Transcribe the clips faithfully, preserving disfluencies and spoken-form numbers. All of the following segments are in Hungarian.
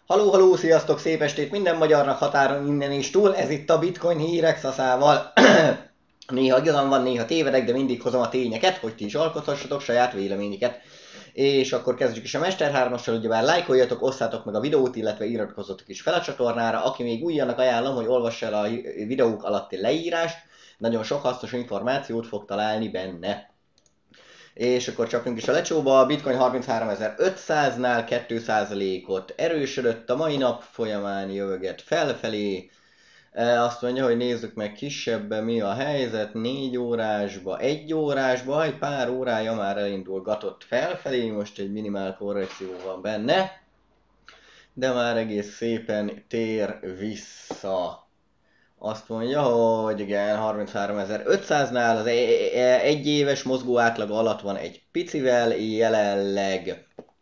Haló, haló, sziasztok, szép estét minden magyarnak határon innen és túl, ez itt a Bitcoin hírek szaszával. Néha igazam van, néha tévedek, de mindig hozom a tényeket, hogy ti is alkothassatok saját véleményeket. És akkor kezdjük is a Mester hármassal, ugyebár lájkoljatok, osszátok meg a videót, illetve iratkozzatok is fel a csatornára. Aki még új, annak ajánlom, hogy olvassa el a videók alatti leírást, nagyon sok hasznos információt fog találni benne. És akkor csapjunk is a lecsóba, a Bitcoin harmincháromezer-ötszáznál két százalékot erősödött a mai nap folyamán, jövöget felfelé. E, Azt mondja, hogy nézzük meg kisebben mi a helyzet, négy órásba, egy órásba, egy pár órája már elindulgatott felfelé, most egy minimál korrekció van benne, de már egész szépen tér vissza. Azt mondja, hogy igen, harmincháromezer-ötszáznál az egy éves mozgó átlag alatt van egy picivel jelenleg.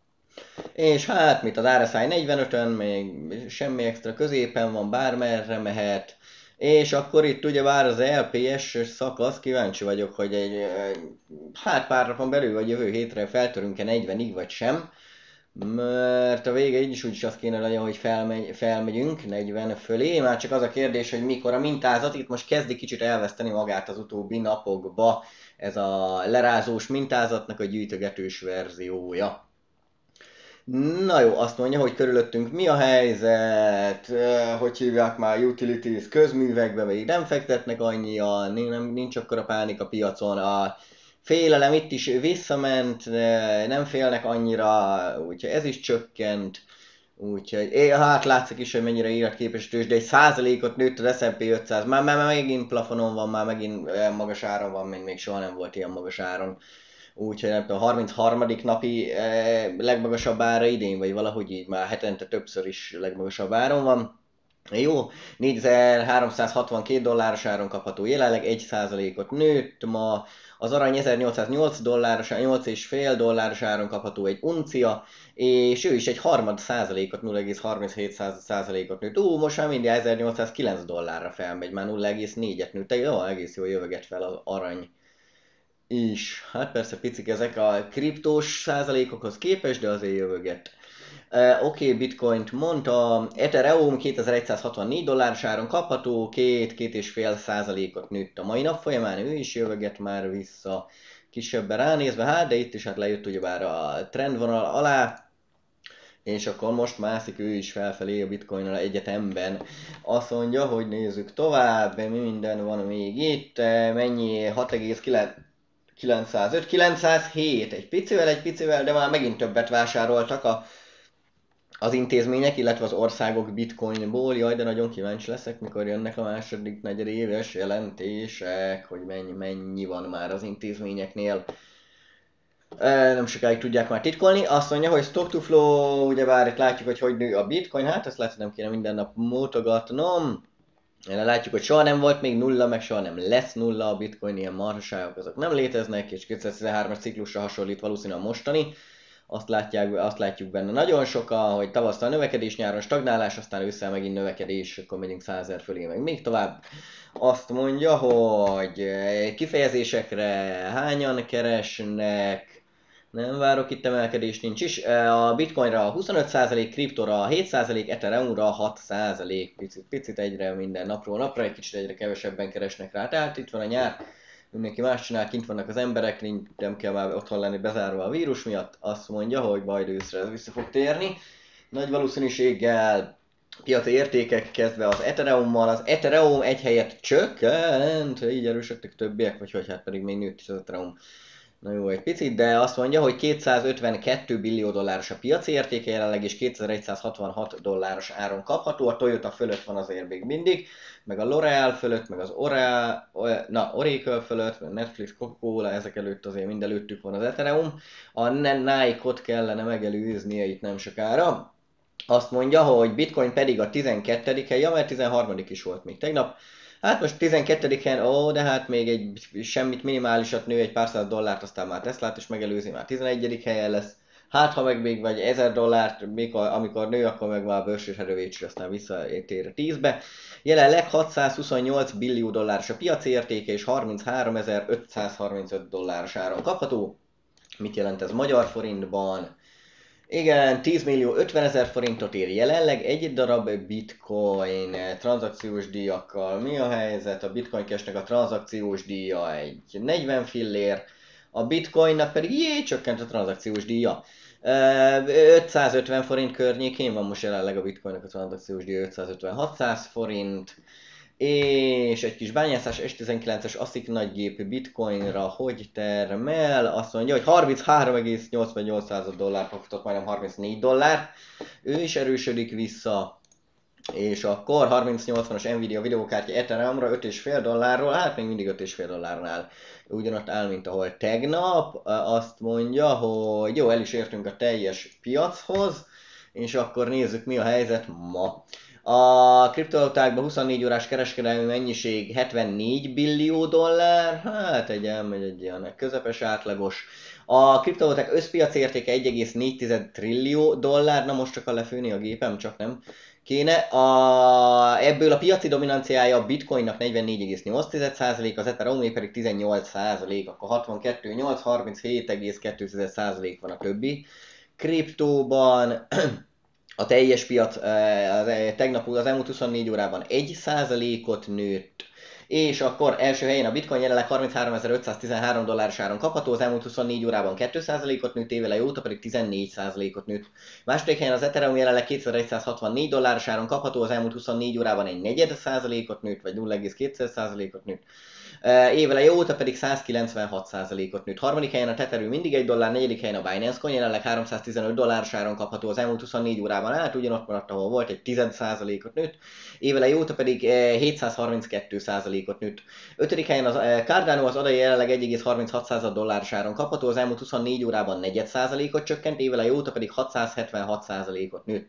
És hát, mit az er es i negyvenötön, még semmi extra középen van, bármerre mehet. És akkor itt ugyebár az el pé es szakasz, kíváncsi vagyok, hogy egy, hát pár napon belül vagy jövő hétre feltörünk-e negyvenig vagy sem. Mert a vége így is úgyis az kéne legyen, hogy felmegy, felmegyünk negyven fölé, már csak az a kérdés, hogy mikor a mintázat, itt most kezdi kicsit elveszteni magát az utóbbi napokba ez a lerázós mintázatnak a gyűjtögetős verziója. Na jó, azt mondja, hogy körülöttünk mi a helyzet, hogy hívják már utilities közművekbe, még nem fektetnek annyian, nem, nincs akkora pánik a piacon, a félelem itt is visszament, nem félnek annyira, úgyhogy ez is csökkent. Úgyhogy hát látszik is, hogy mennyire életképes tőzsde, de egy százalékot nőtt az es and pé ötszáz, már, már, már megint plafonon van, már megint olyan magas áron van, mint még soha nem volt ilyen magas áron. Úgyhogy nem tudom, a harmincharmadik napi eh, legmagasabb ára idén, vagy valahogy így már hetente többször is legmagasabb áron van. Jó, négyezer-háromszázhatvankét dolláros áron kapható jelenleg, egy százalékot nőtt ma, az arany ezernyolcszáznyolc dolláros, nyolc egész öt dolláros áron kapható egy uncia, és ő is egy harmad százalékot, nulla egész harminchét százalékot nőtt. Ú, most már mindjárt ezernyolcszázkilenc dollárra felmegy, már nulla egész négyet nőtt, jó, egész jól jöveget fel az arany is. Hát persze picik ezek a kriptós százalékokhoz képest, de azért jövöget. Uh, Oké, okay, Bitcoint mondta, Ethereum kétezer-egyszázhatvannégy dolláros áron kapható, két-két és fél százalékot nőtt a mai nap folyamán, ő is jövöget már vissza kisebben ránézve, hát de itt is hát lejött ugyebár a trendvonal alá, és akkor most mászik ő is felfelé a Bitcoinnal egyetemben. Azt mondja, hogy nézzük tovább, mi minden van még itt, mennyi hat egész kilencszázöt, kilencszázhét, egy picivel, egy picivel, de már megint többet vásároltak a az intézmények, illetve az országok bitcoinból. Jaj, de nagyon kíváncsi leszek, mikor jönnek a második negyedéves jelentések, hogy mennyi, mennyi van már az intézményeknél. E, nem sokáig tudják már titkolni. Azt mondja, hogy stock to flow, ugyebár itt látjuk, hogy hogy nő a bitcoin, hát ezt lehet, hogy nem kéne minden nap mutogatnom. Látjuk, hogy soha nem volt még nulla, meg soha nem lesz nulla a bitcoin, ilyen marhaságok azok nem léteznek, és kétezer-tizenhármas ciklusra hasonlít valószínűleg a mostani. Azt, látják, azt látjuk benne nagyon sokan, hogy tavasztal növekedés, nyáron stagnálás, aztán ősszel megint növekedés, akkor megyünk százezer fölé, meg még tovább. Azt mondja, hogy kifejezésekre hányan keresnek, nem várok itt emelkedés, nincs is. A bitcoinra huszonöt százalék, kriptora hét százalék, ethereumra hat százalék, picit, picit egyre minden napról napra, egy kicsit egyre kevesebben keresnek rá. Tehát itt van a nyár, mindenki más csinál, kint vannak az emberek, nem kell már otthon lenni bezárva a vírus miatt. Azt mondja, hogy majd őszre ez vissza fog térni. Nagy valószínűséggel piaci értékek kezdve az Ethereummal, az Ethereum egy helyet csökkent, így erősödtek többiek, vagy hogy hát pedig még nőtt is az Ethereum. Na jó, egy picit, de azt mondja, hogy kétszázötvenkettő billió dolláros a piaci értéke jelenleg, és kétezer-egyszázhatvanhat dolláros áron kapható. A Toyota fölött van azért még mindig, meg a L'Oreal fölött, meg az Ora, na, Oracle fölött, meg Netflix, Coca-Cola, ezek előtt azért mind előttük van az Ethereum. A Nike-ot kellene megelőznie itt nem sokára. Azt mondja, hogy Bitcoin pedig a tizenkettedike, ja, mert tizenharmadik is volt még tegnap. Hát most tizenkettediken, ó, de hát még egy semmit minimálisat nő, egy pár száz dollárt, aztán már Teslát is megelőzi, már tizenegyedik helyen lesz. Hát ha meg még vagy ezer dollárt, mikor, amikor nő, akkor meg már bőrsés erővécsre, aztán visszatér a tízbe. Jelenleg hatszázhuszonnyolc billió dolláros a piaci értéke, és harmincháromezer-ötszázharmincöt dolláros áron kapható. Mit jelent ez magyar forintban? Igen, tíz millió ötven ezer forintot ér jelenleg egy darab bitcoin tranzakciós díjakkal. Mi a helyzet? A Bitcoin Cash-nek a tranzakciós díja egy negyven fillér, a bitcoinnak pedig jé, csökkent a tranzakciós díja. ötszázötven forint környékén van most jelenleg a bitcoinnak a tranzakciós díja, ötszázötven-hatszáz forint. És egy kis bányászás S tizenkilences ASIC nagygép bitcoinra hogy termel? Azt mondja, hogy harminchárom egész nyolcvannyolc dollár profitot, majdnem harmincnégy dollár. Ő is erősödik vissza. És akkor harminc nyolcvanas Nvidia videókártya Ethereumra öt egész öt dollárról, hát még mindig öt egész öt dollárnál ugyanott áll, mint ahol tegnap. Azt mondja, hogy jó, el is értünk a teljes piachoz, és akkor nézzük, mi a helyzet ma. A kriptovalutákban huszonnégy órás kereskedelmi mennyiség hetvennégy billió dollár, hát egy elmegy egy ilyen közepes átlagos. A kriptovaluták összpiac értéke egy egész négy trillió dollár, na most csak a lefőni a gépem, csak nem kéne. A, ebből a piaci dominanciája a bitcoinnak negyvennégy egész nyolc százalék, az Ethereum pedig tizennyolc százalék, akkor hatvankettő egész nyolc, harminchét egész kettő százalék van a többi kriptóban. A teljes piac az, tegnap az elmúlt huszonnégy órában egy százalékot nőtt, és akkor első helyen a bitcoin jelenleg harmincháromezer-ötszáztizenhárom dolláros áron kapható, az elmúlt huszonnégy órában két százalékot nőtt, évele óta pedig tizennégy százalékot nőtt. Második helyen az Ethereum jelenleg kétezer-százhatvannégy dolláros áron kapható, az elmúlt huszonnégy órában egy negyed százalékot nőtt, vagy nulla egész két százalékot nőtt. Évele óta pedig százkilencvenhat százalékot nőtt. Harmadik helyen a Tether mindig egy dollár, negyedik helyen a Binance Coin jelenleg háromszáztizenöt dolláros áron kapható, az elmúlt huszonnégy órában állt, ugyanott maradt, ahol volt, egy tized százalékot nőtt. Évele óta pedig hétszázharminckettő százalékot nőtt. Ötödik helyen az Cardano, az adai jelenleg egy egész harminchat dolláros áron kapható, az elmúlt huszonnégy órában negyed százalékot csökkent, évele óta pedig hatszázhetvenhat százalékot nőtt.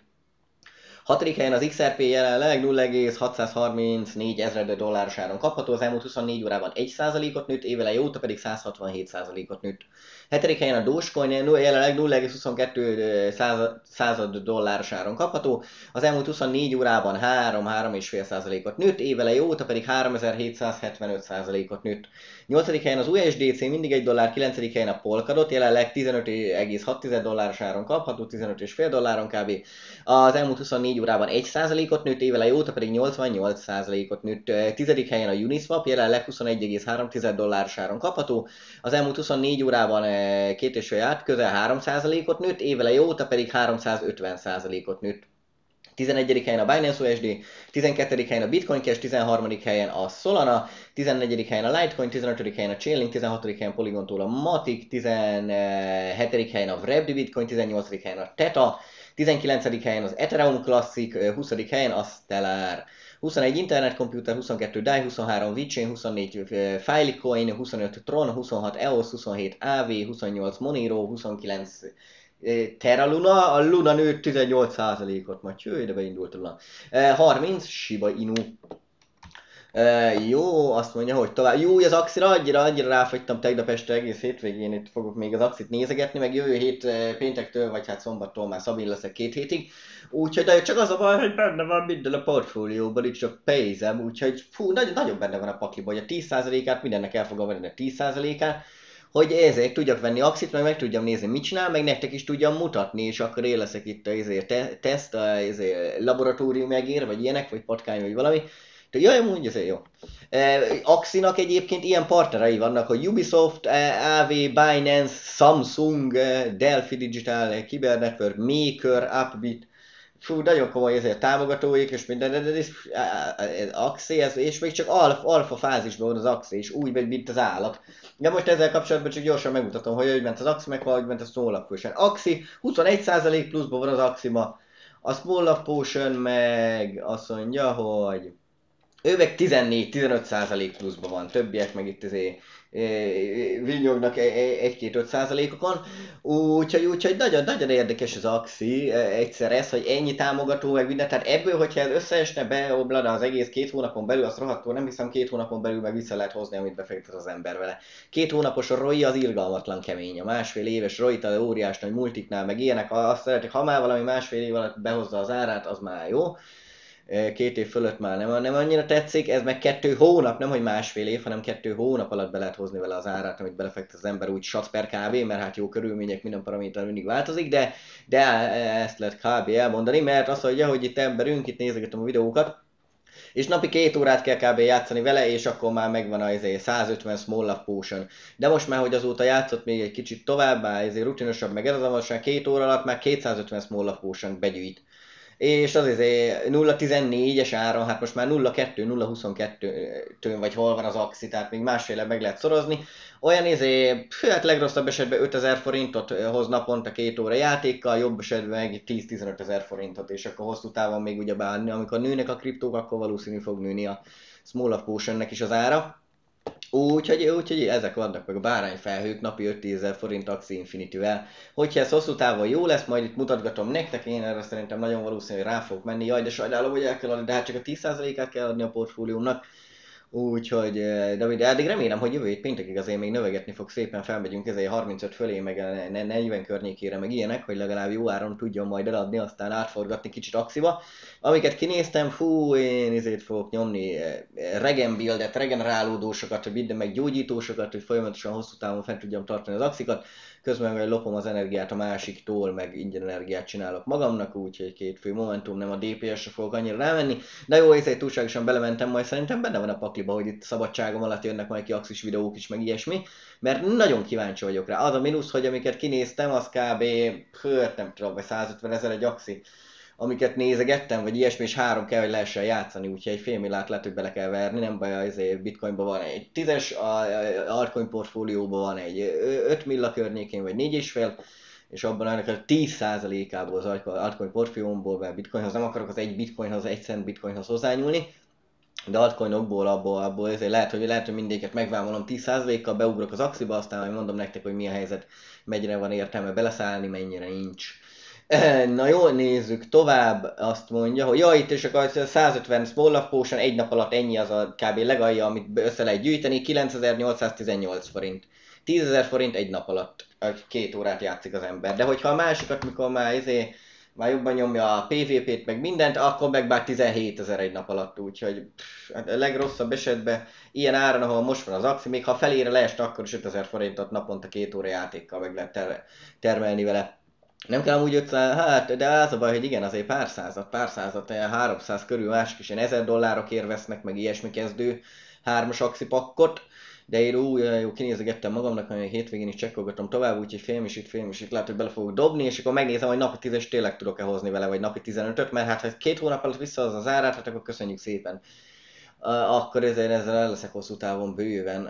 Hatodik helyen az iksz er pé jelenleg nulla egész hatszázharmincnégy ezred dolláros áron kapható, az elmúlt huszonnégy órában egy százalékot nőtt, évele óta pedig százhatvanhét százalékot nőtt. Hetedik helyen a Dogecoin jelenleg nulla egész huszonkettő század dolláros áron kapható, az elmúlt huszonnégy órában három-három egész öt százalékot nőtt, évele óta pedig háromezer-hétszázhetvenöt százalékot nőtt. Nyolcadik helyen az u es dé cé mindig egy dollár, kilencedik helyen a Polkadot, jelenleg tizenöt egész hat dolláros áron kapható, tizenöt egész öt dolláron kb. Az elmúlt huszonnégy órában egy százalékot nőtt, évele óta pedig nyolcvannyolc százalékot nőtt. Tizedik helyen a Uniswap, jelenleg huszonegy egész három dolláros áron kapható, az elmúlt huszonnégy órában két és fél át, közel három százalékot nőtt, évele óta pedig háromszázötven százalékot nőtt. tizenegyedik helyen a Binance u es dé, tizenkettedik helyen a Bitcoin Cash, tizenharmadik helyen a Solana, tizennegyedik helyen a Litecoin, tizenötödik helyen a Chainlink, tizenhatodik helyen Polygontól a Matic, tizenhetedik helyen a Wrapped Bitcoin, tizennyolcadik helyen a Theta, tizenkilencedik helyen az Ethereum Classic, huszadik helyen a Stellar. huszonegy Internet Computer, huszonkettő dé á i, huszonhárom VeChain, huszonnégy Filecoin, huszonöt Tron, huszonhat e o es, huszonhét á vé, huszonnyolc Monero, huszonkilenc Terra Luna, a Luna nőtt tizennyolc százalékot, majd cső, de beindult a Luna. harminc Shiba Inu. Uh, jó, azt mondja, hogy tovább. Jó, az Axira annyira, annyira ráfagytam tegnap este, egész hétvégén itt fogok még az Axit nézegetni, meg jövő hét uh, péntektől, vagy hát szombattól már Szabin leszek két hétig. Úgyhogy de csak az a baj, hogy benne van minden a portfólióban, itt csak pénzem, úgyhogy fú, nagyon, nagyon benne van a pakliban, hogy a tíz százalékát mindennek el fogom venni a tíz százalékát, hogy ezért tudjak venni Axit, meg meg tudjam nézni, mit csinál, meg nektek is tudjam mutatni, és akkor én leszek itt ezért te- teszt, ezért laboratórium megér, vagy ilyenek, vagy patkány, vagy valami. Jaj, mondja, ez jó. Axinak egyébként ilyen partnerei vannak, hogy Ubisoft, á vé, Binance, Samsung, Delphi Digital, Kyber Network, Maker, Upbit. Fú, nagyon komoly ezért támogatóik, és minden, de ez, ez Axi, ez, és még csak alfa, alfa fázisban van az Axi, és úgy megy, mint az állat. De most ezzel kapcsolatban csak gyorsan megmutatom, hogy hogy ment az Axi, meg hogy ment a Small Potion. Axi huszonegy százalék pluszban van az Axima, a Small Potion meg azt mondja, hogy ő meg tizennégy-tizenöt százalék pluszban van, többiek meg itt azért e, vinyognak egy-két-öt százalékokon, úgyhogy, úgyhogy nagyon, nagyon érdekes az Axi, egyszer ez, hogy ennyi támogató meg minden, tehát ebből, hogyha ez összeesne, beoblana az egész két hónapon belül, azt rohadtul nem hiszem, két hónapon belül meg vissza lehet hozni, amit befektet az ember vele. Két hónapos a ROI az irgalmatlan kemény, a másfél éves ROI-t a óriás nagy multiknál meg ilyenek, azt szeretik, ha már valami másfél év alatt behozza az árát, az már jó. két év fölött már nem, nem annyira tetszik, ez meg kettő hónap, nem hogy másfél év, hanem kettő hónap alatt be lehet hozni vele az árát, amit belefektet az ember úgy sac per kb, mert hát jó körülmények, minden paraméter mindig változik, de, de ezt lehet kb elmondani, mert azt mondja, hogy itt emberünk, itt nézegetem a videókat, és napi két órát kell kb játszani vele, és akkor már megvan az százötven Small Love Potion. De most már, hogy azóta játszott még egy kicsit tovább, már ezért rutinosabb, meg ez az, most már két óra alatt már kétszázötven Small Love Potion begyűjt. És az izé nulla tizennégyes áron, hát most már nulla kettő, nulla huszonkettő-től vagy hol van az axi, tehát még másféle meg lehet szorozni. Olyan izé, hát legrosszabb esetben ötezer forintot hoz naponta két óra játékkal, jobb esetben meg tíz-tizenöt ezer forintot, és akkor hosszú távon még ugyebár, amikor nőnek a kriptók, akkor valószínű fog nőni a Small Love Potionnek is az ára. Úgyhogy, úgyhogy ezek vannak meg a bárányfelhők napi öt-tízezer forint Axie Infinity-vel. Hogyha ez hosszú távon jó lesz, majd itt mutatgatom nektek, én erre szerintem nagyon valószínű, hogy rá fogok menni. Jaj, de sajnálom, hogy el kell adni, de hát csak a tíz százalékát kell adni a portfóliómnak. Úgyhogy, de, de addig remélem, hogy jövő hét péntekig azért még növegetni fog, szépen felmegyünk ezért harmincöt fölé, meg negyven környékére, meg ilyenek, hogy legalább jó áron tudjon majd eladni, aztán átforgatni kicsit Axiba. Amiket kinéztem, fú, én izét fogok nyomni, regen buildet, regenerálódósokat, hogy minden meg gyógyítósokat, hogy folyamatosan hosszú távon fent tudjam tartani az Axikat, közben meg lopom az energiát a másiktól, meg ingyen energiát csinálok magamnak, úgyhogy két fő momentum, nem a dé pé es-re fogok annyira rámenni. De jó, ezért túlságosan belementem, majd szerintem benne van a pakliba, hogy itt szabadságom alatt jönnek majd ki Axis videók is, meg ilyesmi, mert nagyon kíváncsi vagyok rá. Az a mínusz, hogy amiket kinéztem, az kb. Hört, nem tudom, vagy százötven ezer egy Axi, amiket nézegettem, vagy ilyesmi, és három kell, hogy lehessen játszani, úgyhogy egy fél milliárd lehet, hogy bele kell verni, nem baj, azért bitcoinban van egy tízes, a altcoin portfólióban van egy öt milla környékén, vagy négy és fél, és abban ennek a tíz százalékából az altcoin portfóliómból, mert bitcoinhoz nem akarok az egy bitcoinhoz, egy cent bitcoinhoz hozzányúlni, de altcoinokból abból, abból ezért lehet, hogy lehet, hogy mindéket megvámolom tíz százalékkal, beugrok az Axiba, aztán majd mondom nektek, hogy mi a helyzet, mennyire van értelme beleszállni, mennyire nincs. Na jó, nézzük tovább, azt mondja, hogy jaj, itt és akkor százötven Small Love Potion egy nap alatt ennyi az a kb. Legalja, amit össze lehet gyűjteni, kilencezer-nyolcszáztizennyolc forint. tízezer forint egy nap alatt, két órát játszik az ember. De hogyha a másikat, mikor már, ezért, már jobban nyomja a pé vé pét meg mindent, akkor meg bár tizenhétezer egy nap alatt, úgyhogy pff, a legrosszabb esetben ilyen áron, ahol most van az Axie, még ha felére leeste, akkor is ötezer forintot naponta két óra játékkal meg lehet ter- termelni vele. Nem kell amúgy ötszáz, hát, de az a baj, hogy igen, azért pár százat, pár százat, háromszáz körül, mások is ilyen ezer dollárokért vesznek, meg ilyesmi kezdő hármas Axie pakkot, de én úgy jó kinézegettem magamnak, mert hétvégén is csekkolgatom tovább, úgyhogy félmisít, félmisít, lehet, hogy bele fogok dobni, és akkor megnézem, hogy napi tízes tényleg tudok-e hozni vele, vagy napi tizenötöt, mert hát ha két hónap alatt visszahhoz az árát, hát akkor köszönjük szépen. Akkor ezzel, ezzel el leszek hosszú távon bőven.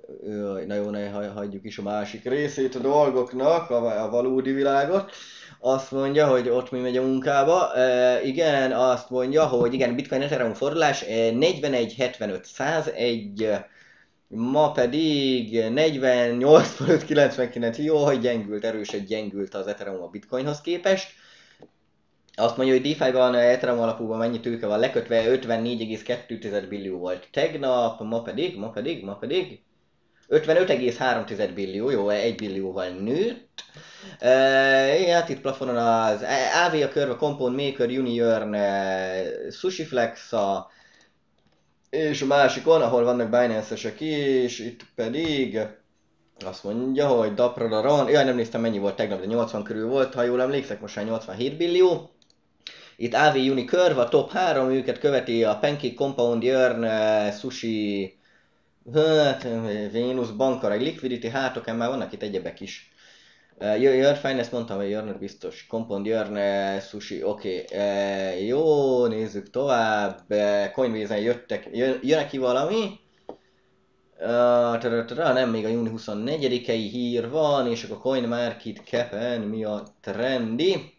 Na jó, ne hagyjuk is a másik részét a dolgoknak, a, a valódi világot. Azt mondja, hogy ott mi megy a munkába. E, igen, azt mondja, hogy igen, Bitcoin Ethereum fordulás negyvenegy hetvenöt százegy, ma pedig negyvennyolc fölött kilencvenkilenc. Jó, hogy gyengült, erősen gyengült az Ethereum a Bitcoinhoz képest. Azt mondja, hogy DeFi-ban, Ethereum alapúban mennyi tőke van lekötve, ötvennégy egész kettő billió volt tegnap, ma pedig, ma pedig, ma pedig ötvenöt egész három billió, jó, egy billióval nőtt. E, hát itt plafonon az á vé, a Curve, Compound Maker, Union, SushiFlex, a, és a másikon, ahol vannak Binance-esek is, itt pedig azt mondja, hogy Dapradaron, jaj, nem néztem mennyi volt tegnap, de nyolcvan körül volt, ha jól emlékszek, most már nyolcvanhét billió. Itt á vé Uni Curve, a top három, őket követi a Pancake, Compound, Yearn, uh, Sushi, hát, Venus, Bankar, Liquidity, hátok, már vannak itt egyebek is. Uh, Yearn Finance, mondtam, hogy Yearn biztos. Compound, Yearn, uh, Sushi, oké. Okay. Uh, jó, nézzük tovább. Uh, Coinbase-en jöttek, jön, jön ki valami. Uh, nem, még a júni huszonnegyedikei hír van, és akkor CoinMarket Cap-en mi a trendi.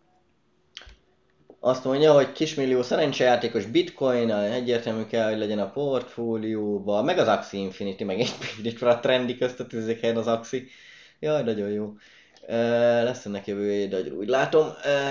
Azt mondja, hogy kismillió szerencsejátékos bitcoin, egyértelmű kell, hogy legyen a portfólióba, meg az Axie Infinity, meg itt van a trendi közt a tűzék helyen az Axie. Jaj, nagyon jó. Lesz ennek jövő év, de úgy látom.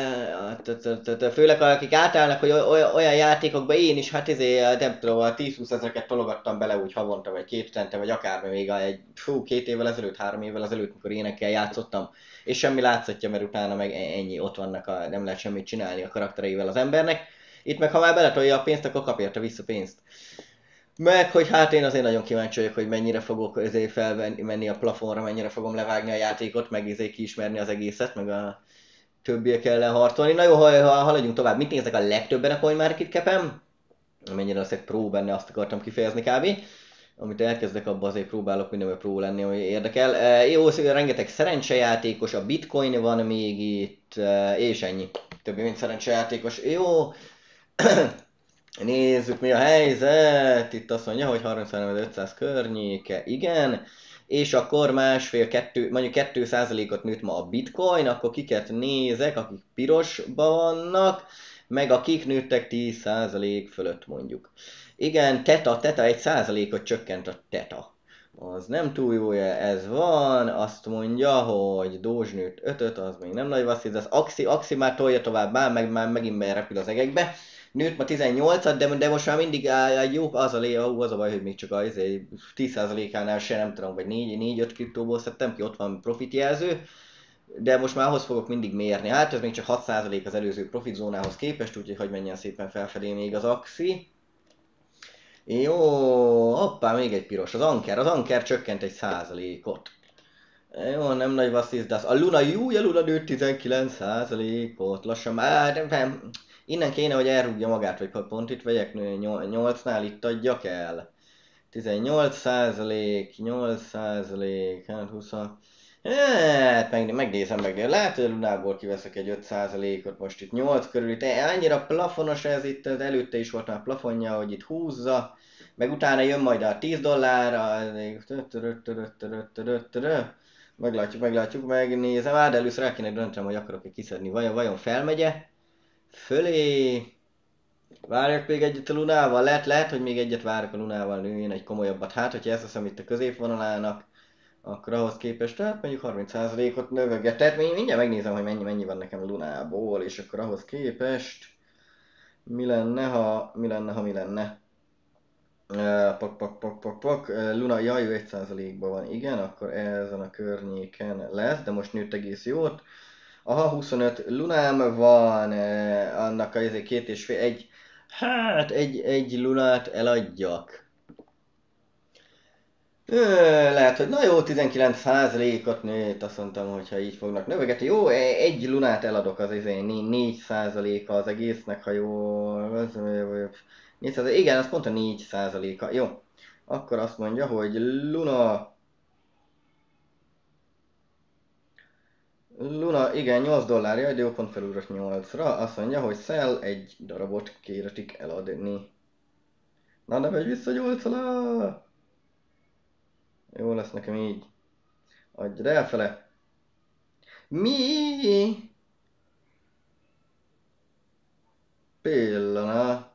Főleg akik átállnak, hogy olyan játékokba én is, hát ezért nem tudom, a tíz-húsz ezereket tologattam bele úgy havonta, vagy két tente, vagy akármi még egy, fú, két évvel ezelőtt, három évvel ezelőtt, mikor énekkel játszottam, és semmi látszatja, mert utána meg ennyi, ott vannak, a, nem lehet semmit csinálni a karaktereivel az embernek. Itt meg ha már beletolja a pénzt, akkor kap érte vissza pénzt. Meg, hogy hát én azért nagyon kíváncsi vagyok, hogy mennyire fogok azért felmenni a plafonra, mennyire fogom levágni a játékot, meg azért kiismerni az egészet, meg a többiek ellen harcolni. Na jó, ha, ha haladjunk tovább. Mit néznek a legtöbben a CoinMarket Cap-en? Mennyire leszek pro benne, azt akartam kifejezni kb. Amit elkezdek, abban azért próbálok mindenben pro lenni, ami érdekel. E, jó, szóval rengeteg szerencsejátékos, a Bitcoin van még itt, e, és ennyi. Többi mint szerencsejátékos. Jó. Nézzük, mi a helyzet. Itt azt mondja, hogy harminchárom-ötszáz környéke, igen. És akkor másfél, kettő, mondjuk kettő százalékot nőtt ma a Bitcoin, akkor kiket nézek, akik pirosba vannak, meg akik nőttek tíz százalék fölött mondjuk. Igen, teta, teta egy százalékot csökkent a teta. Az nem túl jó, ez van, azt mondja, hogy Doge nőtt ötöt, az még nem nagy vasszít, az Axi, Axi már tolja tovább, már, meg, már megint repül az egekbe. Nőtt ma tizennyolcat, de, de most már mindig áll, jó, az a, lé, az a baj, hogy még csak a tíz százalékánál se, nem tudom, vagy négy-öt kriptóból szedtem ki, ott van profitjelző. De most már ahhoz fogok mindig mérni. Hát ez még csak hat százalék az előző profit zónához képest, úgyhogy hogy menjen szépen felfelé még az Axi. Jó, hoppá, még egy piros. Az Anker, az Anker csökkent egy százalékot. Jó, nem nagy vasszíz, de az a Luna, jó, a Luna nőtt tizenkilenc százalékot, lassan már, nem, nem, innen kéne, hogy elrúgja magát, vagy pont itt vegyek, nyolcnál itt adjak el. tizennyolc százalék, nyolc százalék, hát húsz. Hát meg, megnézem, meg lehet, hogy a Lunából kiveszek egy öt százalékot most itt nyolc körül, itt annyira plafonos ez itt, az előtte is volt már plafonja, hogy itt húzza, meg utána jön majd a tíz dollár, meglátjuk, meglátjuk, megnézem, hát először el kéne döntenem, hogy akarok-e kiszedni, vajon, vajon felmegye, fölé, várjak még egyet a Lunával, lehet, lehet, hogy még egyet várok a Lunával, nőjön egy komolyabbat, hát hogyha ezt hiszem itt a középvonalának, akkor ahhoz képest, tehát mondjuk harminc százalékot növöget, tehát mindjárt megnézem, hogy mennyi, mennyi van nekem Lunából, és akkor ahhoz képest mi lenne, ha mi lenne, ha mi lenne. Uh, pak, pak, pak, pak, pak. Uh, Luna, jaj, ő egy százalékban van, igen, akkor ezen a környéken lesz, de most nőtt egész jót. Aha, huszonöt Lunám van, uh, annak a ezért két és fél, egy, hát egy, egy Lunát eladjak. Ö, lehet, hogy na jó, tizenkilenc százalékot nőtt, azt mondtam, hogyha így fognak növegetni. Jó, egy Lunát eladok, az izé, négy százaléka az egésznek, ha jó, négy százalék, igen, az pont a négy százaléka. Jó, akkor azt mondja, hogy Luna, Luna, igen, nyolc dollár, jaj, de jó, pont felugrott nyolcra. Azt mondja, hogy sell egy darabot kéretik eladni. Na, ne megy vissza nyolc alá! Jó lesz nekem így. Adjad elfele. Mi? Pillanat.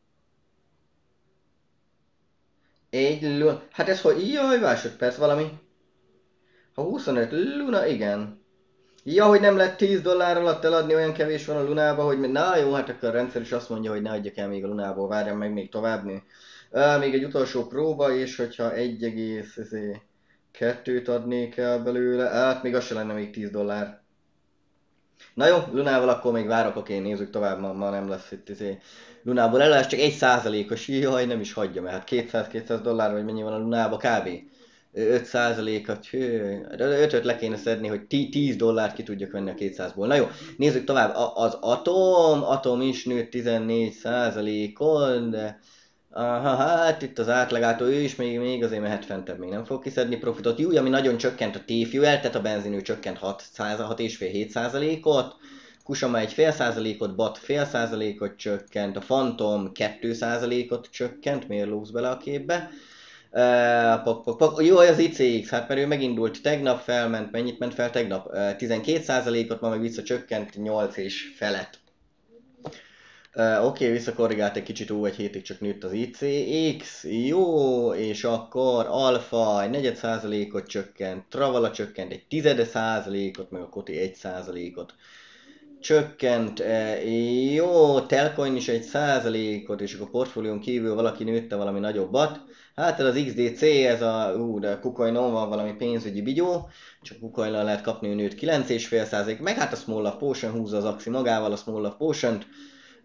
Egy Luna. Hát ez hogy? Jaj, másodperc valami. Ha huszonöt Luna, igen. Ja, hogy nem lehet tíz dollár alatt eladni, olyan kevés van a Lunába, hogy na jó, hát akkor a rendszer is azt mondja, hogy ne adjak el még a Lunából, várjam meg még tovább nő. Uh, még egy utolsó próba, és hogyha egy egész kettőt adnék el belőle, hát még az se lenne még tíz dollár. Na jó, Lunával akkor még várok, oké, nézzük tovább, ma, ma nem lesz itt izé. Lunából elállás, csak egy százalékos, jaj, nem is hagyja, mert hát kétszáz-kétszáz dollár, vagy mennyi van a Lunába, kb. öt százalékat, ötöt le kéne szedni, hogy tíz dollárt ki tudjak venni a kétszázból. Na jó, nézzük tovább, az Atom, Atom is nőtt tizennégy százalékon, de aha, hát itt az átlagától ő is még, még azért mehet fentebb, még nem fog kiszedni profitot. Jó, ami nagyon csökkent a T-Fuel, tehát a benzinő csökkent hat és fél-hét százalékot. Kusama egy fél százalékot, Bat fél százalékot csökkent, a Phantom kettő százalékot csökkent, miért lógsz bele a képbe? Uh, pok, pok, pok. Jó, az I C X, hát mert ő megindult tegnap, felment, mennyit ment fel tegnap? Uh, tizenkét százalékot, ma meg visszacsökkent nyolc és felett. Uh, Oké, okay, visszakorrigált egy kicsit, ó, egy hétig csak nőtt az I C X, jó, és akkor Alpha egy negyed százalékot csökkent, Travala csökkent egy tizede százalékot, meg a Koti egy százalékot csökkent, uh, jó, Telcoin is egy százalékot, és akkor portfólión kívül valaki nőtte valami nagyobbat. Hát ez az X D C, ez a, ú, de KuCoinon van valami pénzügyi bigyó, csak KuCoinnal lehet kapni, nőtt kilenc és fél százalék, meg hát a Small Love Potion húzza az Axi magával, a Small Love Potion-t.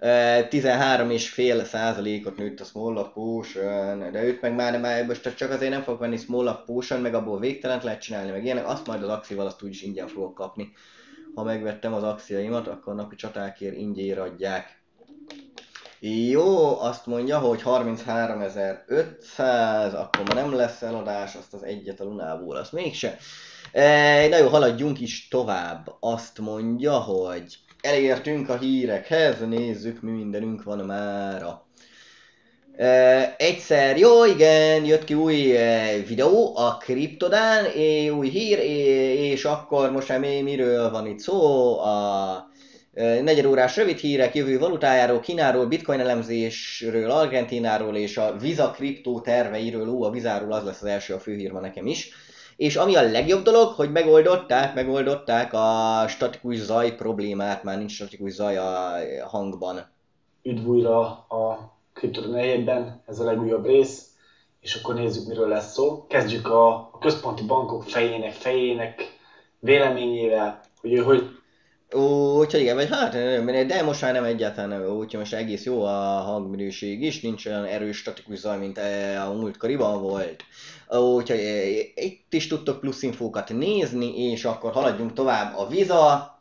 tizenhárom egész öt százalékot nőtt a Small Love Potion, de őt meg már, már most csak azért nem fogok venni Small Love Potion, meg abból végtelent lehet csinálni, meg ilyenek, azt majd az akcióval azt úgyis ingyen fogok kapni. Ha megvettem az akcióimat, akkor napi csatákért ingyér adják. Jó, azt mondja, hogy harmincháromezer-ötszáz, akkor ma nem lesz eladás, azt az egyet a Lunából, azt mégse. E, na jó, haladjunk is tovább. Azt mondja, hogy elértünk a hírekhez, nézzük, mi mindenünk van mára. E, egyszer, jó, igen, jött ki új e, videó a Kriptodán, é, új hír, é, és akkor most már mi, miről van itt szó, a negyedórás rövid hírek jövő valutájáról, Kínáról, bitcoin elemzésről, Argentináról és a Visa kriptó terveiről, ó, a Vizáról az lesz az első, a főhír ma nekem is. És ami a legjobb dolog, hogy megoldották, megoldották a statikus zaj problémát, már nincs statikus zaj a hangban. Üdv újra a Kriptoda negyedben, ez a legújabb rész, és akkor nézzük, miről lesz szó. Kezdjük a, a központi bankok fejének, fejének véleményével, hogy ő hogy... Úgyhogy igen, vagy hát, de most már nem egyáltalán nem, úgyhogy most egész jó a hangminőség is, nincs olyan erős statikus zaj, mint a múltkoriban volt. Úgyhogy itt is tudtok plusz infókat nézni, és akkor haladjunk tovább a Visa.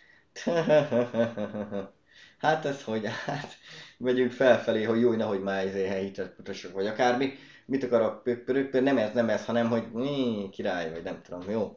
Hát ez hogy, hát megyünk felfelé, hogy jó, nehogy már ezért helyitet mutassak, vagy akármi. Mit akarok, nem ez, nem ez, hanem hogy mi, király, vagy nem tudom, jó?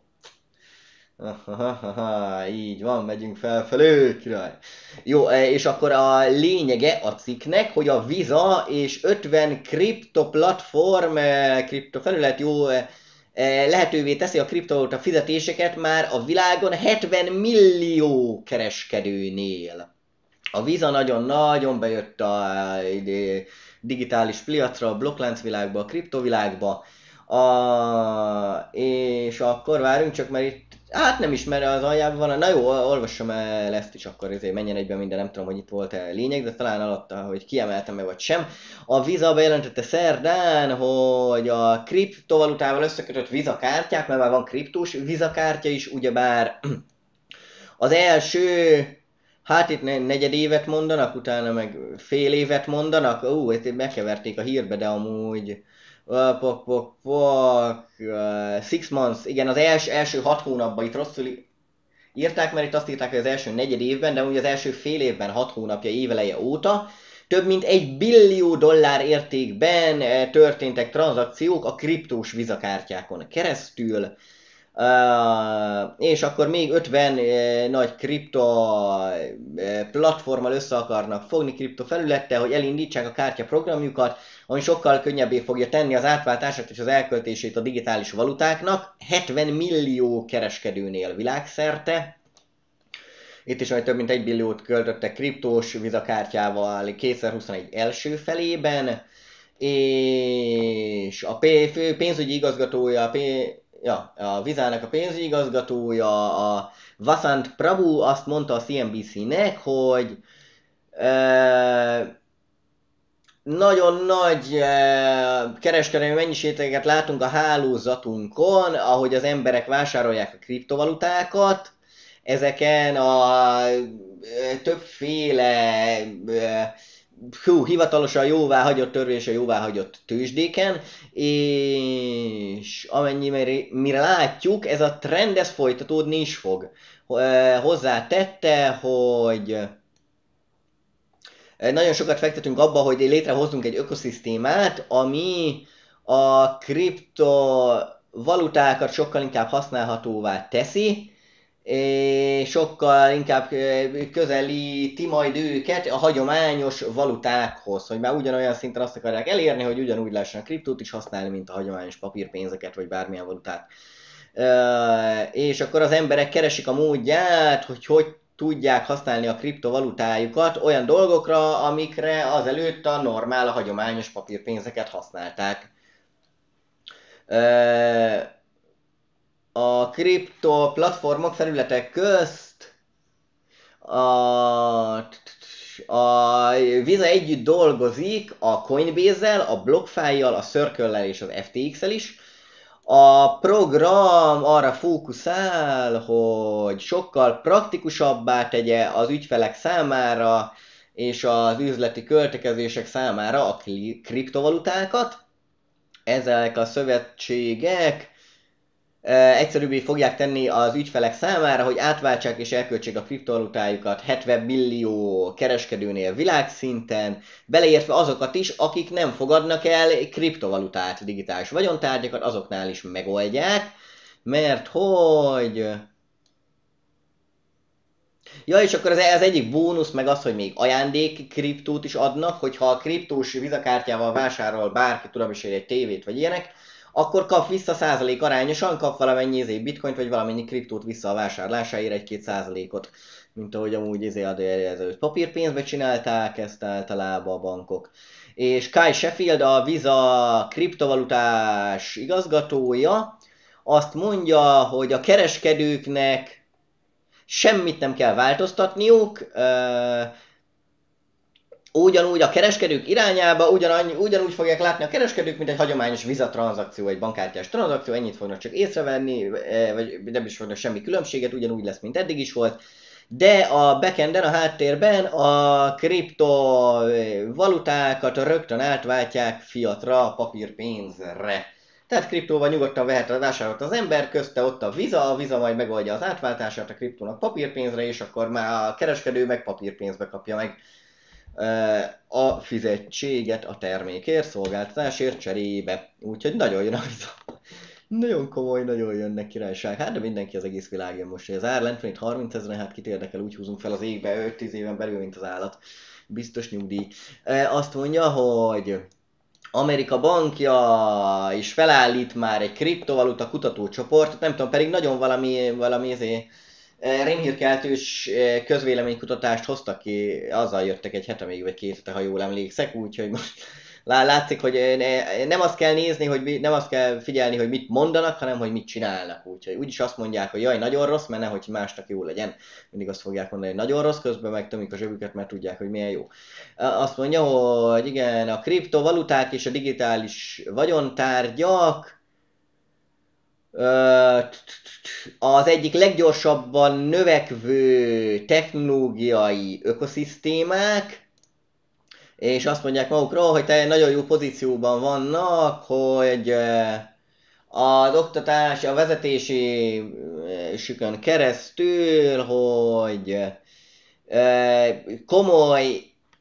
Ahahaha, így van, megyünk felfelé, király. Jó, és akkor a lényege a cikknek, hogy a Visa és ötven kriptoplatform, kriptofelület jó lehetővé teszi a kriptovaluta fizetéseket már a világon hetven millió kereskedőnél. A Visa nagyon-nagyon bejött a digitális piacra, a blokkláncvilágba, a kriptovilágba, a... és akkor várjunk csak, mert itt, hát nem is, mert az aljában van, na jó, olvassam el ezt is, akkor ezért menjen egyben minden, nem tudom, hogy itt volt-e lényeg, de talán alatta, hogy kiemeltem meg vagy sem. A Visa bejelentette szerdán, hogy a kriptovalutával összekötött Visa kártyák, mert már van kriptós Visa kártya is, ugyebár az első, hát itt negyed évet mondanak, utána meg fél évet mondanak, ú, itt megkeverték a hírbe, de amúgy pok, pok, pok, uh, six months, igen, az els, első hat hónapban itt rosszul írták, mert itt azt írták, hogy az első negyed évben, de úgy az első fél évben, hat hónapja éveleje óta több mint egy billió dollár értékben történtek tranzakciók a kriptós Visa kártyákon keresztül. Uh, és akkor még ötven uh, nagy kripto uh, platformmal össze akarnak fogni kriptofelülettel, hogy elindítsák a kártya programjukat, ami sokkal könnyebbé fogja tenni az átváltását és az elköltését a digitális valutáknak, hetven millió kereskedőnél világszerte. Itt is majd több mint egy billiót költöttek kriptós Visa kártyával kétezer-huszonegy első felében, és a pénzügyi igazgatója, a pénz... Ja, a Vizának a pénzügyi igazgatója, a Vasant Prabhu azt mondta a C N B C-nek, hogy e, nagyon nagy e, kereskedelmi mennyiségeket látunk a hálózatunkon, ahogy az emberek vásárolják a kriptovalutákat, ezeken a e, többféle e, hú, hivatalosan jóvá hagyott törvésen jóvá hagyott tőzsdéken, és amennyire mire látjuk, ez a trend ez folytatódni is fog. Hozzátette, hogy nagyon sokat fektetünk abba, hogy létrehozzunk egy ökoszisztémát, ami a kriptovalutákat sokkal inkább használhatóvá teszi, és sokkal inkább közelíti majd őket a hagyományos valutákhoz, hogy már ugyanolyan szinten azt akarják elérni, hogy ugyanúgy lehessen a kriptót is használni, mint a hagyományos papírpénzeket, vagy bármilyen valutát. És akkor az emberek keresik a módját, hogy hogy tudják használni a kriptovalutájukat olyan dolgokra, amikre azelőtt a normál, a hagyományos papírpénzeket használták. A kripto platformok, felületek közt a, a Visa együtt dolgozik a Coinbase-zel, a BlockFi-jal, a Circle-lel és az F T X-el is. A program arra fókuszál, hogy sokkal praktikusabbá tegye az ügyfelek számára és az üzleti költekezések számára a kriptovalutákat. Ezek a szövetségek egyszerűbbé fogják tenni az ügyfelek számára, hogy átváltsák és elköltsék a kriptovalutájukat hetven millió kereskedőnél világszinten, beleértve azokat is, akik nem fogadnak el kriptovalutát, digitális vagyontárgyakat, azoknál is megoldják, mert hogy... Ja, és akkor az, az egyik bónusz meg az, hogy még ajándék kriptót is adnak, hogyha a kriptós vizakártyával vásárol bárki, tudom is, hogy egy tévét vagy ilyenek, akkor kap vissza százalék arányosan, kap valamennyi izé bitcoint, vagy valamennyi kriptót vissza a vásárlásáért egy-két százalékot. Mint ahogy amúgy izé ezelőtt papírpénzbe csinálták ezt általában a bankok. És Kai Sheffield, a Visa kriptovalutás igazgatója azt mondja, hogy a kereskedőknek semmit nem kell változtatniuk, ugyanúgy a kereskedők irányába ugyanannyi, ugyanúgy fogják látni a kereskedők, mint egy hagyományos Visa tranzakció, egy bankkártyás tranzakció, ennyit fognak csak észrevenni, vagy nem is fognak semmi különbséget, ugyanúgy lesz, mint eddig is volt. De a backenden, a háttérben a kriptovalutákat rögtön átváltják fiatra, papírpénzre. Tehát kriptóval nyugodtan vehet a vásárolt az ember, közte ott a Visa, a Visa majd megoldja az átváltását a kriptónak papírpénzre, és akkor már a kereskedő meg papírpénzbe kapja meg a fizetséget a termékért, szolgáltatásért cserébe. Úgyhogy nagyon jön a Visa. Nagyon komoly, nagyon jönnek királyság. Hát de mindenki az egész világon most, hogy az ár lent van itt harminc ezeren, hát kit érdekel, úgy húzunk fel az égbe öt-tíz éven belül, mint az állat. Biztos nyugdíj. Azt mondja, hogy Amerika bankja is felállít már egy kriptovaluta kutatócsoportot, nem tudom, pedig nagyon valami, valami ezért rémhírkeltős közvéleménykutatást hoztak ki, azzal jöttek egy hete még, vagy két hete, ha jól emlékszek, úgyhogy most látszik, hogy nem azt kell nézni, hogy nem azt kell figyelni, hogy mit mondanak, hanem hogy mit csinálnak. Úgyhogy úgyis azt mondják, hogy jaj, nagyon rossz, mert nehogy másnak jó legyen. Mindig azt fogják mondani, hogy nagyon rossz, közben megtömik a zsebüket, mert tudják, hogy milyen jó. Azt mondja, hogy igen, a kriptovaluták és a digitális vagyontárgyak az egyik leggyorsabban növekvő technológiai ökoszisztémák, és azt mondják magukról, hogy te nagyon jó pozícióban vannak, hogy az oktatás, a vezetésükön keresztül, hogy komoly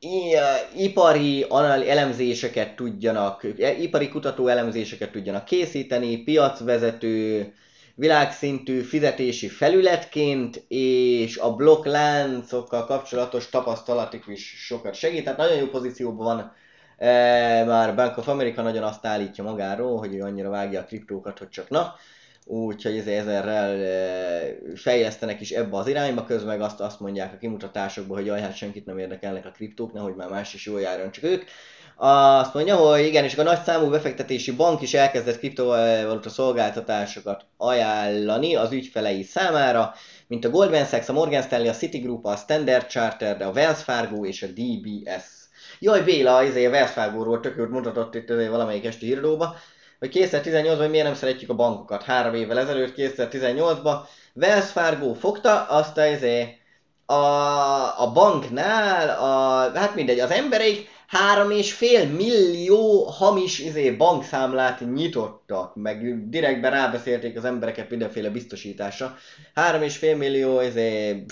ipari elemzéseket tudjanak, ipari kutató elemzéseket tudjanak készíteni, piacvezető, világszintű fizetési felületként, és a blokkláncokkal kapcsolatos tapasztalatik is sokat segít. Tehát nagyon jó pozícióban van e, már Bank of America, nagyon azt állítja magáról, hogy ő annyira vágja a kriptókat, hogy csak na. Úgyhogy ezerrel fejlesztenek is ebbe az irányba, közben meg azt, azt mondják a kimutatásokban, hogy jaj, hát senkit nem érdekelnek a kriptók, nehogy már más is jól járjon, csak ők. Azt mondja, hogy igen, és a nagy számú befektetési bank is elkezdett kriptovaluta szolgáltatásokat ajánlani az ügyfelei számára, mint a Goldman Sachs, a Morgan Stanley, a Citigroup, a Standard Chartered, a Wells Fargo és a D B S. Jaj, Béla, izé, a Wells Fargo-ról tök jót mutatott itt valamelyik esti híradóba, hogy kétezer-tizennyolcban, hogy miért nem szeretjük a bankokat. Három évvel ezelőtt, kétezer-tizennyolcban Wells Fargo fogta azt a, izé, a, a banknál, a, hát mindegy, az embereik három és fél millió hamis izé, bankszámlát nyitottak, meg direktben rábeszélték az embereket mindenféle biztosításra. Három és fél millió izé,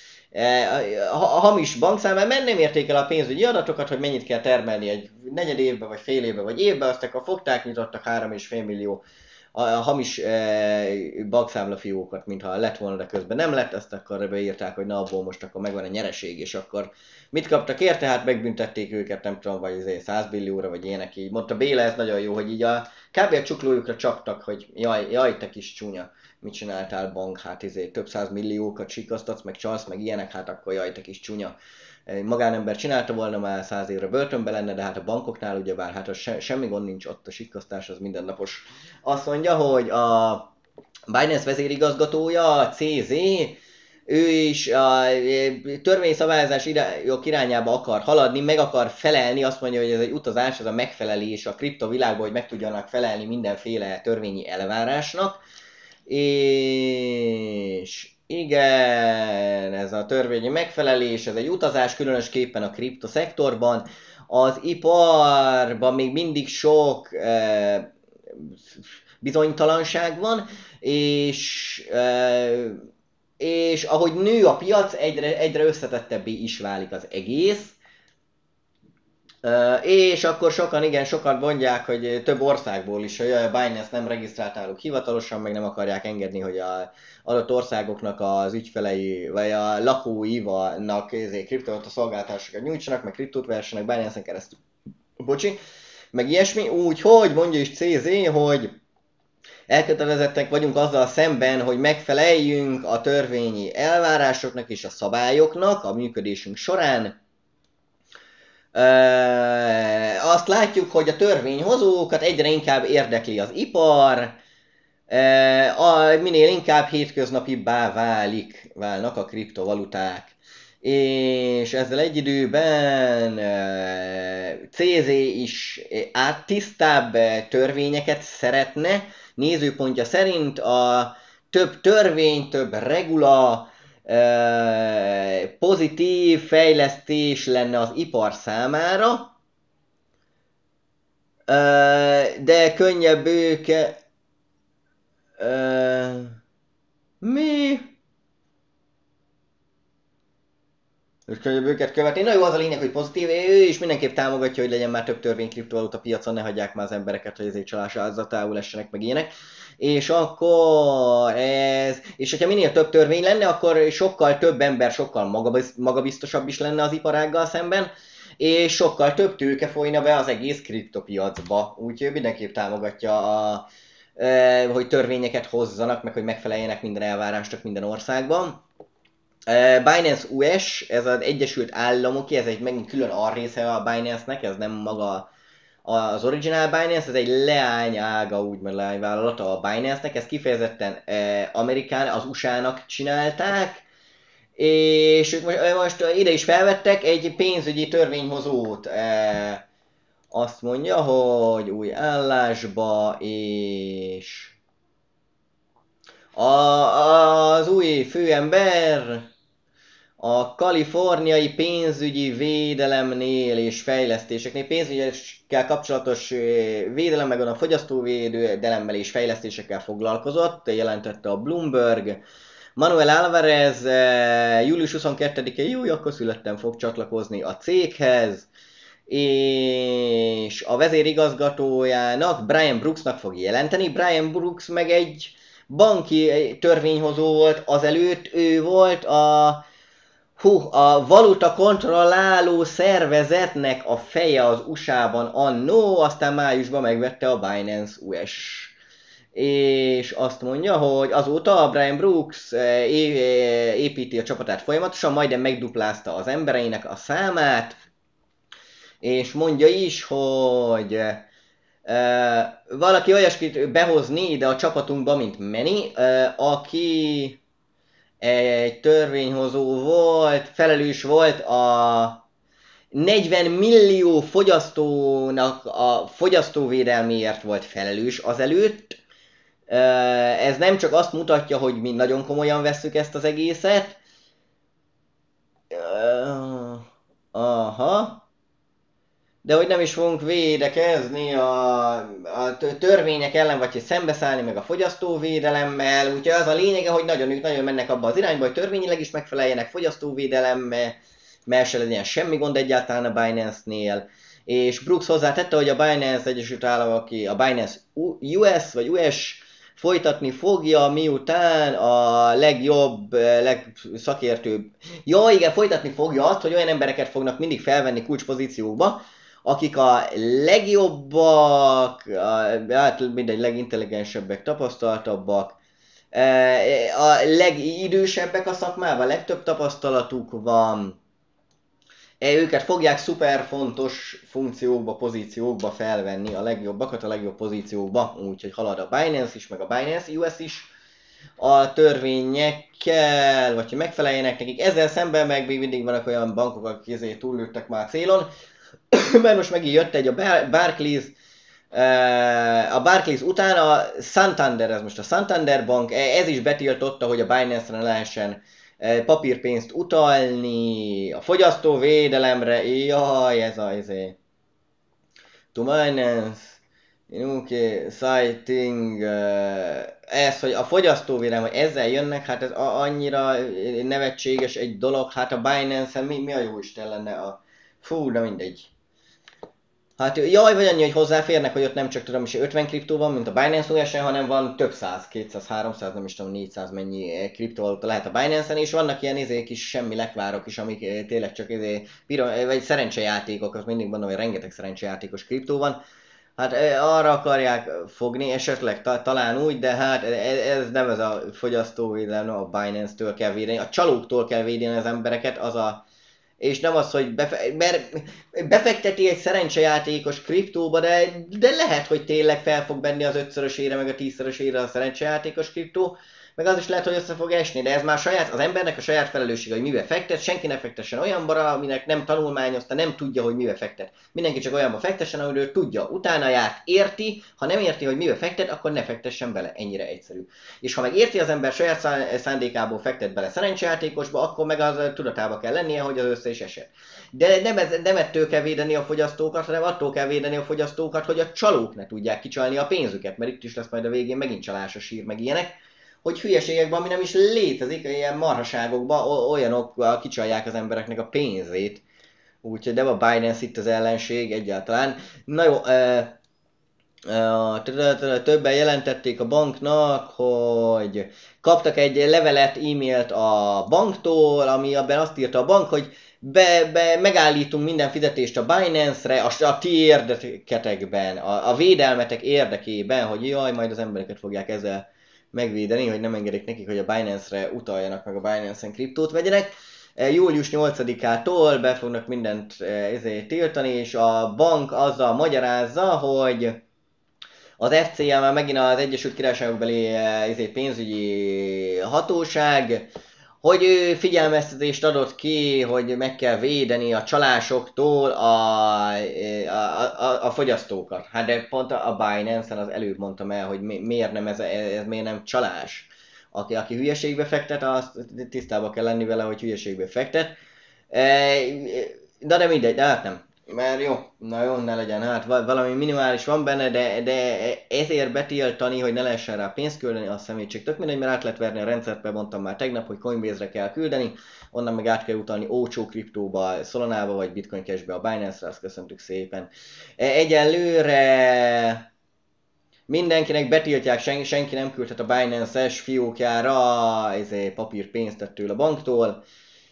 a hamis bankszámlát, mert nem érték el a pénzügyi adatokat, hogy mennyit kell termelni egy negyed évbe, vagy fél évbe, vagy évbe, azt akkor fogták, nyitottak három és fél millió a hamis e, bankszámlafiókat, mintha lett volna, de közben nem lett, azt akkor beírták, hogy na abból most akkor megvan a nyereség, és akkor mit kaptak érte? Hát megbüntették őket, nem tudom, vagy száz billióra, vagy ilyenek így. Mondta Béla, ez nagyon jó, hogy így a kb. A csuklójukra csaptak, hogy jaj, jaj, te kis csúnya, mit csináltál bank, hát izé, több száz milliókat sikasztatsz, meg csalsz, meg ilyenek, hát akkor jaj, te kis csúnya. Egy magánember csinálta volna, már száz évre börtönbe lenne, de hát a bankoknál ugyebár hát se, semmi gond nincs, ott a sikkasztás az mindennapos. Azt mondja, hogy a Binance vezérigazgatója, a cé zé, ő is a törvényszabályozás irányába akar haladni, meg akar felelni, azt mondja, hogy ez egy utazás, ez a megfelelés a kriptovilágban, hogy meg tudjanak felelni mindenféle törvényi elvárásnak. És Igen, ez a törvényi megfelelés, ez egy utazás, különösképpen a kriptoszektorban. Az iparban még mindig sok eh, bizonytalanság van, és, eh, és ahogy nő a piac, egyre, egyre összetettebbé is válik az egész. Uh, és akkor sokan, igen, sokan mondják, hogy több országból is, hogy a Binance nem regisztrált náluk hivatalosan, meg nem akarják engedni, hogy a adott országoknak az ügyfelei, vagy a lakói vannak kriptovaluta szolgáltatásokat nyújtsanak, meg kriptót versenek Binance-en keresztül. Bocsi, meg ilyesmi, úgyhogy mondja is cé zé, hogy elkötelezettek vagyunk azzal szemben, hogy megfeleljünk a törvényi elvárásoknak és a szabályoknak a működésünk során. Uh, azt látjuk, hogy a törvényhozókat egyre inkább érdekli az ipar, uh, a, minél inkább hétköznapibbá válik, válnak a kriptovaluták. És ezzel egy időben uh, cé zé is áttisztább törvényeket szeretne. Nézőpontja szerint a több törvény, több regula, pozitív fejlesztés lenne az ipar számára, de könnyebb őket... Mi? És könnyebb őket követni. Na jó, az a lényeg, hogy pozitív, ő is mindenképp támogatja, hogy legyen már több törvény kriptovaluta piacon, ne hagyják már az embereket, hogy ezért csalás áldozatául essenek meg ilyenek. És akkor ez, és hogyha minél több törvény lenne, akkor sokkal több ember sokkal magabiztosabb is lenne az iparággal szemben, és sokkal több tőke folyna be az egész kriptopiacba. Úgyhogy mindenképp támogatja, a, hogy törvényeket hozzanak, meg hogy megfeleljenek minden elvárásnak minden országban. Binance u es, ez az Egyesült Államoké, ez egy megint külön arrésze a Binance-nek, ez nem maga az original Binance, ez egy leányága, úgymond leányvállalata a Binance-nek, ezt kifejezetten eh, Amerikán, az u es á-nak csinálták, és ők most, most ide is felvettek egy pénzügyi törvényhozót. Eh, azt mondja, hogy új állásba, és a, az új főember a kaliforniai pénzügyi védelemnél és fejlesztéseknél, pénzügyekkel kapcsolatos védelem, meg a fogyasztóvédelemmel és fejlesztésekkel foglalkozott, jelentette a Bloomberg. Manuel Alvarez július huszonkettedikén, jó, akkor születtem, fog csatlakozni a céghez, és a vezérigazgatójának, Brian Brooksnak fog jelenteni. Brian Brooks meg egy banki törvényhozó volt azelőtt, ő volt a Hú, a valuta kontrolláló szervezetnek a feje az u es á-ban annó, aztán májusban megvette a Binance u es. És azt mondja, hogy azóta a Brian Brooks építi a csapatát folyamatosan, majdnem megduplázta az embereinek a számát, és mondja is, hogy uh, valaki olyasmit behozni ide a csapatunkba, mint Manny, uh, aki egy törvényhozó volt, felelős volt a negyven millió fogyasztónak a fogyasztóvédelméért volt felelős azelőtt. Ez nem csak azt mutatja, hogy mi nagyon komolyan vesszük ezt az egészet. Aha. De hogy nem is fogunk védekezni a, a törvények ellen, vagy hogy szembeszállni meg a fogyasztóvédelemmel. Úgyhogy az a lényege, hogy nagyon, ők nagyon mennek abba az irányba, hogy törvényileg is megfeleljenek fogyasztóvédelemmel, mert se legyen semmi gond egyáltalán a Binance-nél. És Brooks hozzátette, hogy a Binance Egyesült Államok, a Binance u es vagy u es folytatni fogja, miután a legjobb, legszakértőbb... Jó, igen, folytatni fogja azt, hogy olyan embereket fognak mindig felvenni kulcspozíciókba, akik a legjobbak, hát mindegy, legintelligensebbek, tapasztaltabbak, a legidősebbek a szakmában, legtöbb tapasztalatuk van, őket fogják szuper fontos funkciókba, pozíciókba felvenni, a legjobbakat a legjobb pozíciókba, úgyhogy halad a Binance is, meg a Binance u es is a törvényekkel, vagy hogy megfeleljenek nekik. Ezzel szemben meg még mindig vannak olyan bankok, akik ezért túllőttek már célon, mert most megint jött egy, a Barclays A Barclays után a Santander, ez most a Santander Bank, ez is betiltotta, hogy a Binance-re ne lehessen papírpénzt utalni, a fogyasztóvédelemre, jaj, ez a, ezé. To Binance, okay, citing, ez, hogy a fogyasztóvédelem, hogy ezzel jönnek, hát ez annyira nevetséges egy dolog, hát a Binance-en mi, mi a jó Isten lenne a... Fú, de mindegy. Hát jaj, vagy annyi, hogy hozzáférnek, hogy ott nem csak tudom is ötven kriptó van, mint a Binance o es-en, hanem van több száz, kétszáz, háromszáz, nem is tudom, négyszáz mennyi kriptovaluta lehet a Binance-en, és vannak ilyen izék is, semmi lekvárok is, amik tényleg csak izé, vagy szerencsejátékok, azt mindig mondom, hogy rengeteg szerencsejátékos kriptó van. Hát arra akarják fogni, esetleg ta, talán úgy, de hát ez nem ez a fogyasztóvédelem, a Binance-től kell védeni, a csalóktól kell védeni az embereket, az a... És nem az, hogy befe- mert befekteti egy szerencsejátékos kriptóba, de, de lehet, hogy tényleg fel fog benni az ötszörösére, meg a tízszörösére a szerencsejátékos kriptó, meg az is lehet, hogy össze fog esni, de ez már saját, az embernek a saját felelőssége, hogy mibe fektet, senki ne fektessen olyanba, aminek nem tanulmányozta, nem tudja, hogy mibe fektet. Mindenki csak olyanba fektessen, amiről tudja, utána járt, érti, ha nem érti, hogy mibe fektet, akkor ne fektessen bele, ennyire egyszerű. És ha meg érti az ember saját szándékából fektet bele szerencsejátékosba, akkor meg az tudatába kell lennie, hogy az össze is esett. De nem, ez, nem ettől kell védeni a fogyasztókat, hanem attól kell védeni a fogyasztókat, hogy a csalók ne tudják kicsalni a pénzüket, mert itt is lesz majd a végén megint csalásos sír, meg ilyenek, hogy hülyeségekben, ami nem is létezik, ilyen marhaságokban olyanok kicsalják az embereknek a pénzét. Úgyhogy de a Binance itt az ellenség egyáltalán. Na jó, többen jelentették a banknak, hogy kaptak egy levelet, e-mailt a banktól, ami abban azt írta a bank, hogy be, be, megállítunk minden fizetést a Binance-re, a, a ti érdeketekben, a, a védelmetek érdekében, hogy jaj, majd az embereket fogják ezzel megvédeni, hogy nem engedik nekik, hogy a Binance-re utaljanak, meg a Binance-en kriptót vegyenek. július nyolcadikától be fognak mindent ezért tiltani, és a bank azzal magyarázza, hogy az ef cé á már megint az Egyesült Királyságokbeli ezért pénzügyi hatóság, hogy ő figyelmeztetést adott ki, hogy meg kell védeni a csalásoktól a, a, a, a fogyasztókat. Hát de pont a Binance-en az előbb mondtam el, hogy mi, miért nem ez, ez miért nem csalás. Aki, aki hülyeségbe fektet, azt tisztában kell lenni vele, hogy hülyeségbe fektet. De de mindegy, de hát nem. Mert jó, na jó, ne legyen, hát valami minimális van benne, de, de ezért betiltani, hogy ne lehessen rá pénzt küldeni, a szemétség tök mindegy, mert át lehet verni a rendszert, bemondtam már tegnap, hogy Coinbase-re kell küldeni, onnan meg át kell utalni olcsó kriptóba, Solanába vagy Bitcoin Cash-be a Binance-re, azt köszöntük szépen. Egyelőre mindenkinek betiltják, senki, senki nem küldhet a Binance-es fiókjára ezért papírpénzt ettől a banktól.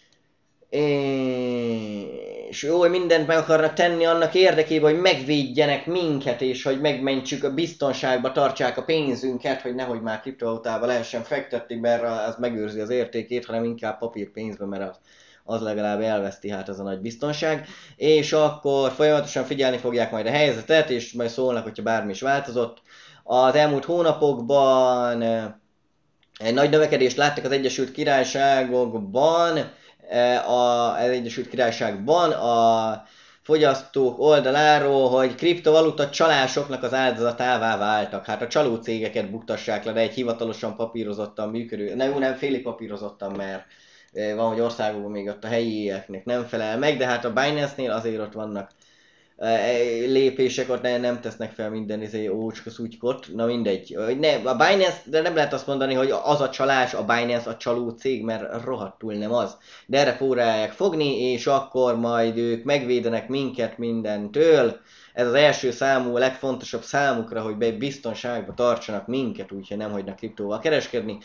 És jó, hogy mindent meg akarnak tenni annak érdekében, hogy megvédjenek minket, és hogy megmentsük a biztonságba, tartsák a pénzünket, hogy nehogy már kriptovalutába lehessen fektetni, mert az megőrzi az értékét, hanem inkább papírpénzbe, mert az, az legalább elveszti hát az a nagy biztonság. És akkor folyamatosan figyelni fogják majd a helyzetet, és majd szólnak, hogyha bármi is változott. Az elmúlt hónapokban egy nagy növekedést láttak az Egyesült Királyságokban, az Egyesült Királyságban a fogyasztók oldaláról, hogy kriptovaluta csalásoknak az áldozatává váltak. Hát a csaló cégeket buktassák le, de egy hivatalosan papírozottan működő, nem, nem félig papírozottan, mert van, hogy országokban még ott a helyieknek nem felel meg, de hát a Binance-nél azért ott vannak lépések, ott nem tesznek fel minden izé ócska szutykot, na mindegy. Ne, a Binance, de nem lehet azt mondani, hogy az a csalás, a Binance a csaló cég, mert rohadtul nem az. De erre próbálják fogni, és akkor majd ők megvédenek minket mindentől. Ez az első számú, a legfontosabb számukra, hogy biztonságba tartsanak minket, úgyhogy nem hagynak kriptóval kereskedni.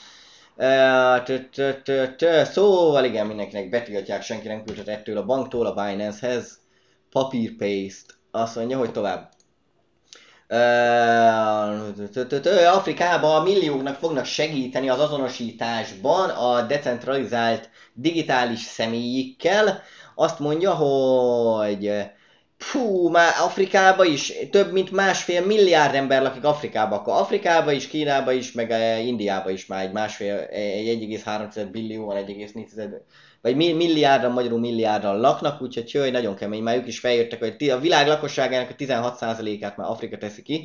Szóval igen, mindenkinek betiltják, senki nem küldhet ettől a banktól a Binance-hez papírpaste. Azt mondja, hogy tovább. Afrikában millióknak fognak segíteni az azonosításban a decentralizált digitális személyikkel. Azt mondja, hogy fú, már Afrikában is több mint másfél milliárd ember lakik Afrikában. Akkor Afrikában is, Kínában is, meg Indiában is már egy másfél, egy egész három billió, egy egész négy vagy milliárdan, magyarul milliárdan laknak, úgyhogy jöjj, nagyon kemény, már ők is feljöttek, hogy a világ lakosságának a tizenhat százalékát már Afrika teszi ki.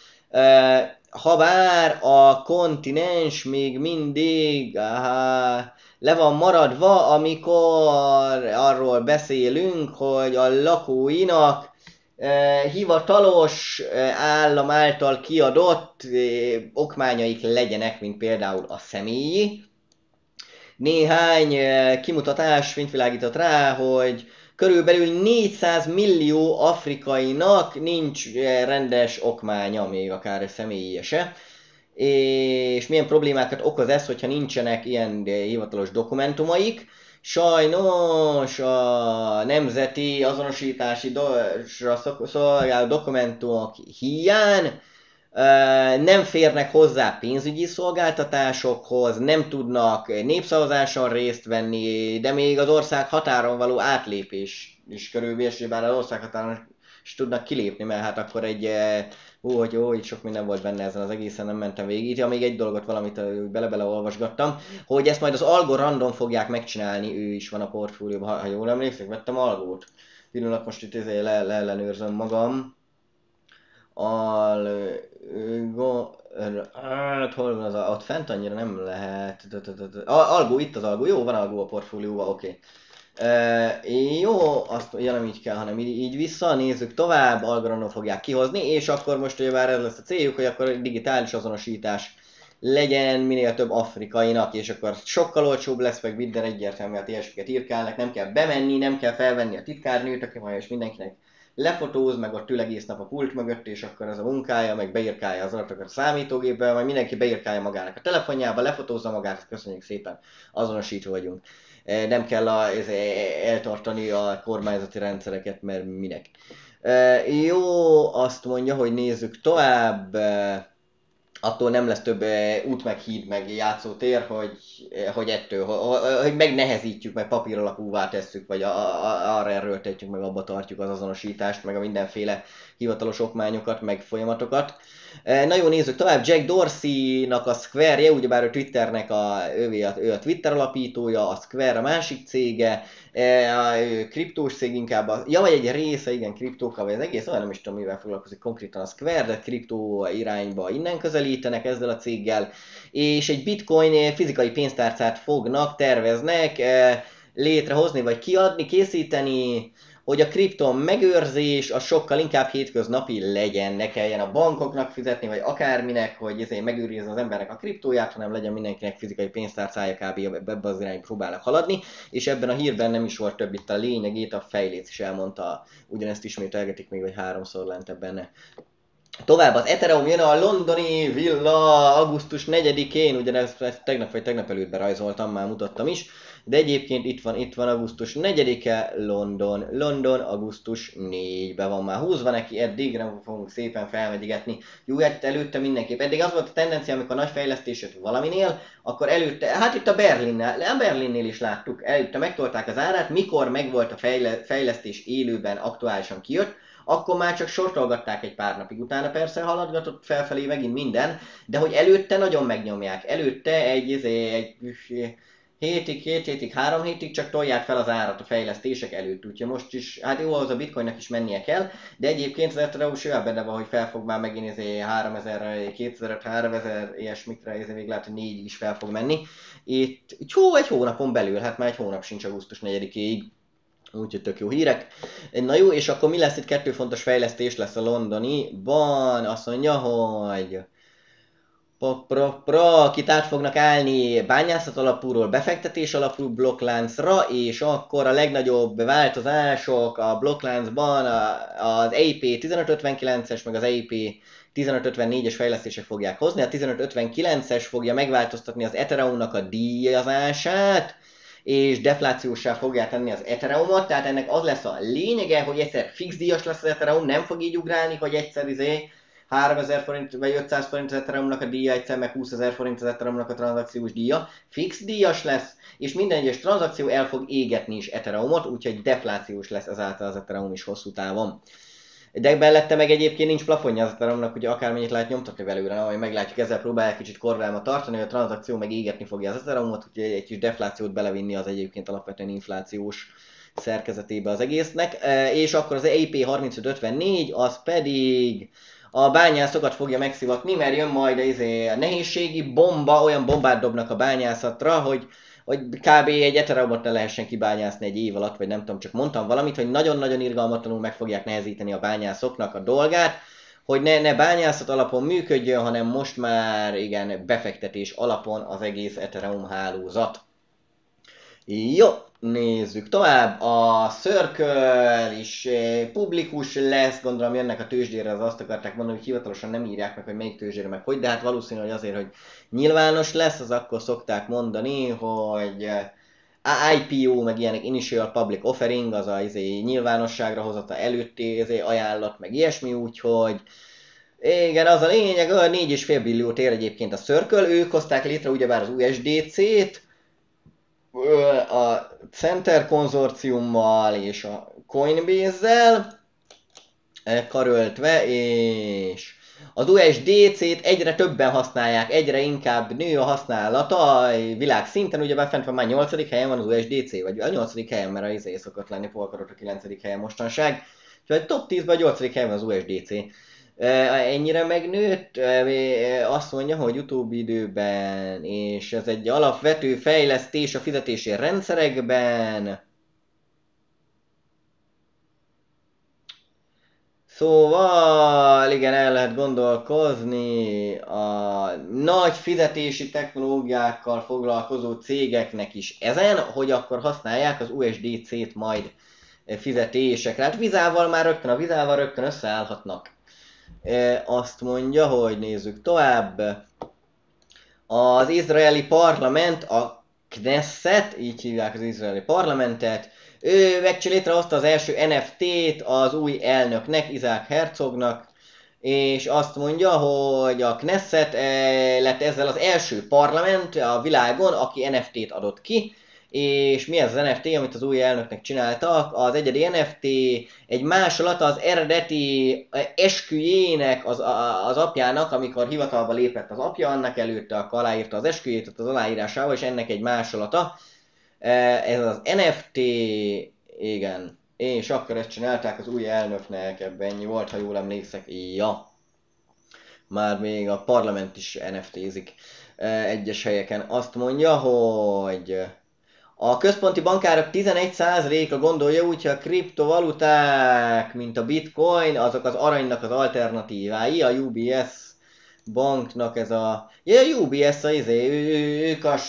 Habár a kontinens még mindig aha, le van maradva, amikor arról beszélünk, hogy a lakóinak eh, hivatalos eh, állam által kiadott eh, okmányaik legyenek, mint például a személyi. Néhány eh, kimutatás fényvilágított rá, hogy körülbelül négyszáz millió afrikainak nincs eh, rendes okmánya, még akár személyi se. És milyen problémákat okoz ez, hogyha nincsenek ilyen hivatalos dokumentumaik. Sajnos a nemzeti azonosítási do- szolgáló dokumentumok hiány nem férnek hozzá pénzügyi szolgáltatásokhoz, nem tudnak népszavazáson részt venni, de még az ország határon való átlépés is körülbelül, bár az ország határon is tudnak kilépni, mert hát akkor egy, ó, hogy jó, itt sok minden volt benne ezen az egészen, nem mentem végig. Ja, még egy dolgot valamit bele-bele olvasgattam, hogy ezt majd az Algo random fogják megcsinálni, ő is van a portfólióban, ha, ha jól emlékszek, vettem Algót. Pillanat, most itt le, leellenőrzöm magam. Algo... Hát hol van az, ott fent annyira nem lehet. Algo, itt az Algo, jó, van Algo a portfólióban, oké. Okay. Uh, jó, azt ja, nem így kell, hanem így, így vissza, nézzük tovább, Algoranon fogják kihozni, és akkor most ugye bár ez lesz a céljuk, hogy akkor digitális azonosítás legyen minél több afrikainak, és akkor sokkal olcsóbb lesz, meg minden egyértelmű, hát ilyesmiket írkálnak, nem kell bemenni, nem kell felvenni a titkárnőt, aki majd és mindenkinek lefotóz, meg ott ül egész nap a pult mögött, és akkor ez a munkája, meg beírkálja az adatokat a számítógépbe, majd mindenki beírkálja magának a telefonjába, lefotózza magát, köszönjük szépen, azonosítva vagyunk. Nem kell a, ez, eltartani a kormányzati rendszereket, mert minek. Jó, azt mondja, hogy nézzük tovább. Attól nem lesz több út, meg híd, meg játszótér, hogy, hogy ettől, hogy megnehezítjük, meg papír alapúvá tesszük, vagy a, a, arra erőltetjük, meg abba tartjuk az azonosítást, meg a mindenféle hivatalos okmányokat, meg folyamatokat. Na jó, nézzük tovább. Jack Dorsey-nak a Square-je, ugyebár a Twitternek a, ő, a, ő a Twitter alapítója, a Square a másik cége, a kriptós cég inkább, a, ja, vagy egy része, igen, kriptókkal, vagy az egész, olyan nem is tudom, mivel foglalkozik konkrétan a Square, de kriptó irányba innen közelítenek ezzel a céggel, és egy bitcoin fizikai pénztárcát fognak, terveznek létrehozni, vagy kiadni, készíteni, hogy a kripton megőrzés a sokkal inkább hétköznapi legyen, ne kelljen a bankoknak fizetni, vagy akárminek, hogy ezért megőrizze az embernek a kriptóját, hanem legyen mindenkinek fizikai pénztárcája, kb. Ebbe az irányba próbálnak haladni, és ebben a hírben nem is volt több itt a lényegét, a fejléc is elmondta, ugyanezt ismételgetik még, vagy háromszor lentebb benne. Tovább az Ethereum jön a londoni villa augusztus negyedikén, ugyanezt ezt tegnap vagy tegnap előtt berajzoltam, már mutattam is, de egyébként itt van, itt van augusztus negyedike, London, London, augusztus négyedike van már húzva neki, eddig nem fogunk szépen felmegyigetni. Jó, előtte mindenképp, eddig az volt a tendencia, amikor nagy fejlesztés jött valaminél, akkor előtte, hát itt a Berlinnel, a Berlinnél is láttuk, előtte megtolták az árát, mikor megvolt a fejle, fejlesztés élőben, aktuálisan kijött, akkor már csak sortolgatták egy pár napig, utána persze haladgatott felfelé megint minden, de hogy előtte nagyon megnyomják, előtte egy, egy, egy hétig, két hétig, három hétig csak tolják fel az árat a fejlesztések előtt, úgyhogy most is, hát jó, az a bitcoinnak is mennie kell, de egyébként az Ethereum simán benne van, hogy fel fog már megint ezért háromezer, kétezer, háromezer, ilyesmikre, ezért még lehet, hogy négy is fel fog menni. Itt, hú, egy hónapon belül, hát már egy hónap sincs augusztus negyedikéig. Úgyhogy tök jó hírek. Na jó, és akkor mi lesz itt? Kettő fontos fejlesztés lesz a londoniban. Azt mondja, hogy Pro, pro, pro, itt át fognak állni bányászat alapúról befektetés alapú blokkláncra, és akkor a legnagyobb változások a blokkláncban az E I P tizenöt ötvenkilences, meg az E I P tizenöt ötvennégyes fejlesztések fogják hozni. A tizenöt ötvenkilences fogja megváltoztatni az Ethereumnak a díjazását, és deflációsá fogják tenni az Ethereumot, tehát ennek az lesz a lényege, hogy egyszer fix díjas lesz az Ethereum, nem fog így ugrálni, hogy egyszer izé háromezer forint vagy ötszáz forint az Ethereumnak a díja, egyszer meg húszezer forint az Ethereumnak a tranzakciós díja, fix díjas lesz, és minden egyes tranzakció el fog égetni is Ethereumot, úgyhogy deflációs lesz ezáltal az Ethereum is hosszú távon. De mellette meg egyébként nincs plafonja az Ethereumnak, hogy akármennyit lehet nyomtatni belőle, majd meglátjuk, ezzel próbálják kicsit korlámat tartani, hogy a tranzakció meg égetni fogja az Ethereumot, úgyhogy egy kis deflációt belevinni az egyébként alapvetően inflációs szerkezetébe az egésznek. És akkor az E I P harmincöt ötvennégy, az pedig a bányászokat fogja megszivatni, mert jön majd a nehézségi bomba, olyan bombát dobnak a bányászatra, hogy hogy kb. Egy Ethereumot ne lehessen kibányászni egy év alatt, vagy nem tudom, csak mondtam valamit, hogy nagyon-nagyon irgalmatlanul meg fogják nehezíteni a bányászoknak a dolgát, hogy ne, ne bányászat alapon működjön, hanem most már igen, befektetés alapon az egész Ethereum hálózat. Jó, nézzük tovább. A Circle is publikus lesz, gondolom jönnek a tőzsdére, az azt akarták mondani, hogy hivatalosan nem írják meg, hogy melyik tőzsdére meg hogy, de hát valószínű, hogy azért, hogy nyilvános lesz, az akkor szokták mondani, hogy I P O, meg ilyenek Initial Public Offering, az a izé, nyilvánosságra hozata előtti izé, ajánlat, meg ilyesmi, úgyhogy igen, az a lényeg, a négy egész öt billiót ér egyébként a Circle, ők hozták létre ugyebár az U S D C-t, a Center konzorciummal és a Coinbase-zel karöltve, és az U S D C-t egyre többen használják, egyre inkább nő a használata a világszinten, ugyebár fent van már nyolcadik helyen van az U S D C, vagy a nyolcadik helyen, mert az izé szokott lenni, Polkadot a kilencedik helyen mostanság. Úgyhogy top tízben a nyolcadik helyen van az U S D C. Ennyire megnőtt, azt mondja, hogy utóbbi időben, és ez egy alapvető fejlesztés a fizetési rendszerekben. Szóval, igen, el lehet gondolkozni a nagy fizetési technológiákkal foglalkozó cégeknek is ezen, hogy akkor használják az U S D C-t majd fizetésekre. Hát Vizával már rögtön, a Vizával rögtön összeállhatnak. Azt mondja, hogy nézzük tovább. Az izraeli parlament, a Knesset, így hívják az izraeli parlamentet, ő létrehozta az első N F T-t az új elnöknek, Isaac Herzognak, és azt mondja, hogy a Knesset lett ezzel az első parlament a világon, aki N F T-t adott ki, és mi ez az N F T, amit az új elnöknek csináltak? Az egyedi N F T egy másolata az eredeti esküjének, az, az apjának, amikor hivatalba lépett az apja, annak előtte akkor aláírta az esküjét, az aláírásával, és ennek egy másolata. Ez az N F T, igen, és akkor ezt csinálták az új elnöknek, ebben ennyi volt, ha jól emlékszek, ja. Már még a parlament is N F T-zik egyes helyeken. Azt mondja, hogy a központi bankárok tizenegy százaléka gondolja úgy, hogy a kriptovaluták, mint a bitcoin, azok az aranynak az alternatívái, a U B S banknak ez a... Ja, a U B S a izé, ő, ők a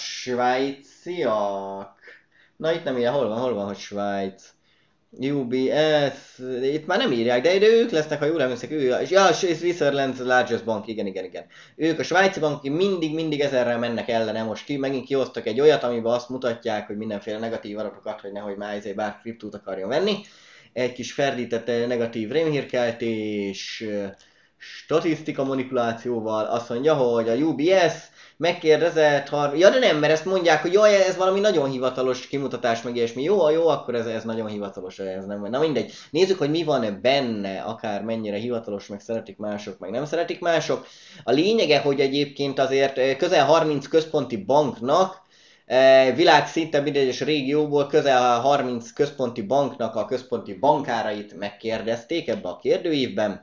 svájciak. Na itt nem írja, hol van, hol van, hogy Svájc. U B S, itt már nem írják, de, de ők lesznek, ha jól emlékszek, ő, és ja, Switzerland's largest bank, igen, igen, igen. Ők a svájci bank, mindig, mindig ezerrel mennek ellene, most ki, megint kihoztak egy olyat, amiben azt mutatják, hogy mindenféle negatív adatokat, hogy nehogy már ezért bár kriptót akarjon venni. Egy kis ferdített negatív rémhírkeltés, statisztika manipulációval, azt mondja, hogy a U B S megkérdezett, har... ja de nem, mert ezt mondják, hogy jaj, ez valami nagyon hivatalos kimutatás, meg ilyesmi. Jó, jó, akkor ez, ez nagyon hivatalos, ez nem. Na mindegy. Nézzük, hogy mi van benne, akár mennyire hivatalos, meg szeretik mások, meg nem szeretik mások. A lényege, hogy egyébként azért közel harminc központi banknak, világszinten minden egyes régióból közel harminc központi banknak a központi bankárait megkérdezték ebbe a kérdőívben.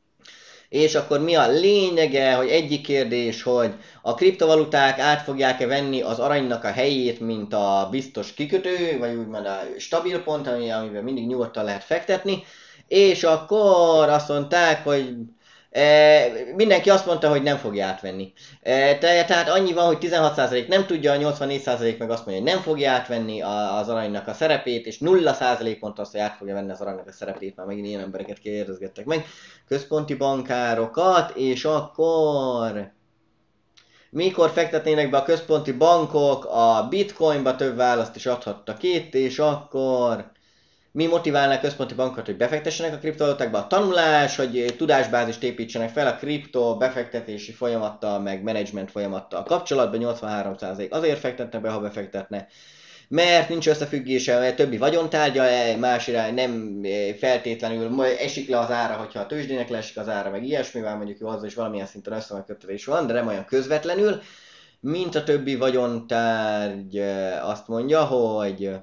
És akkor mi a lényege, hogy egyik kérdés, hogy a kriptovaluták át fogják-e venni az aranynak a helyét, mint a biztos kikötő, vagy úgymond a stabil pont, amiben mindig nyugodtan lehet fektetni. És akkor azt mondták, hogy e, mindenki azt mondta, hogy nem fogja átvenni. E, tehát annyi van, hogy tizenhat százalék nem tudja, nyolcvannégy százalék meg azt mondja, hogy nem fogja átvenni az aranynak a szerepét, és nulla százalék mondta azt, hogy át fogja venni az aranynak a szerepét, már megint ilyen embereket kérdezgettek meg, központi bankárokat, és akkor mikor fektetnének be a központi bankok a bitcoinba, több választ is adhattak itt, és akkor mi motiválná a központi bankokat, hogy befektessenek a kriptovalutákba? A tanulás, hogy tudásbázist építsenek fel a kripto befektetési folyamattal, meg management folyamattal kapcsolatban, nyolcvanhárom százalék azért fektetne be, ha befektetne. mert nincs összefüggése a többi vagyontárgya, más irány nem feltétlenül esik le az ára, hogyha a tőzsdének leesik az ára, meg ilyesmivel mondjuk jó, azzal is valamilyen szinten összeköttetés van, de nem olyan közvetlenül, mint a többi vagyontárgy azt mondja, hogy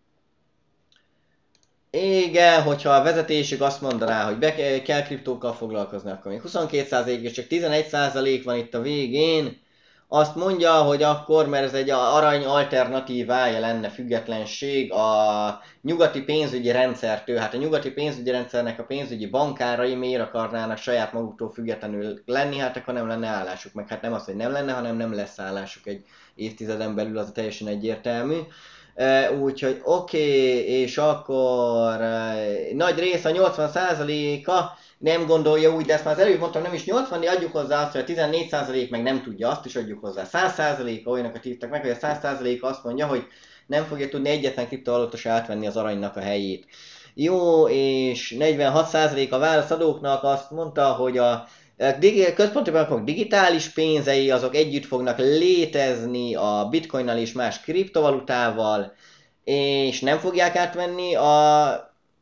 igen, hogyha a vezetésük azt mondaná, hogy be kell kriptókkal foglalkozni, akkor még huszonkét százalék és csak tizenegy százalék van itt a végén, azt mondja, hogy akkor, mert ez egy arany alternatívája lenne függetlenség a nyugati pénzügyi rendszertől. Hát a nyugati pénzügyi rendszernek a pénzügyi bankárai miért akarnának saját maguktól függetlenül lenni, hát akkor nem lenne állásuk. Meg hát nem az, hogy nem lenne, hanem nem lesz állásuk egy évtizeden belül, az teljesen egyértelmű. Úgyhogy oké, okay, és akkor nagy rész, a nyolcvan százaléka nem gondolja úgy, de ezt már az előbb mondtam, nem is nyolcvan, de adjuk hozzá azt, hogy a tizennégy százalék meg nem tudja, azt is adjuk hozzá. száz százaléka olyanokat hívtak meg, hogy a száz százaléka azt mondja, hogy nem fogja tudni egyetlen kriptovaluta se átvenni az aranynak a helyét. Jó, és negyvenhat százalék a válaszadóknak azt mondta, hogy a központi bankok digitális pénzei azok együtt fognak létezni a bitcoinnal és más kriptovalutával, és nem fogják átvenni a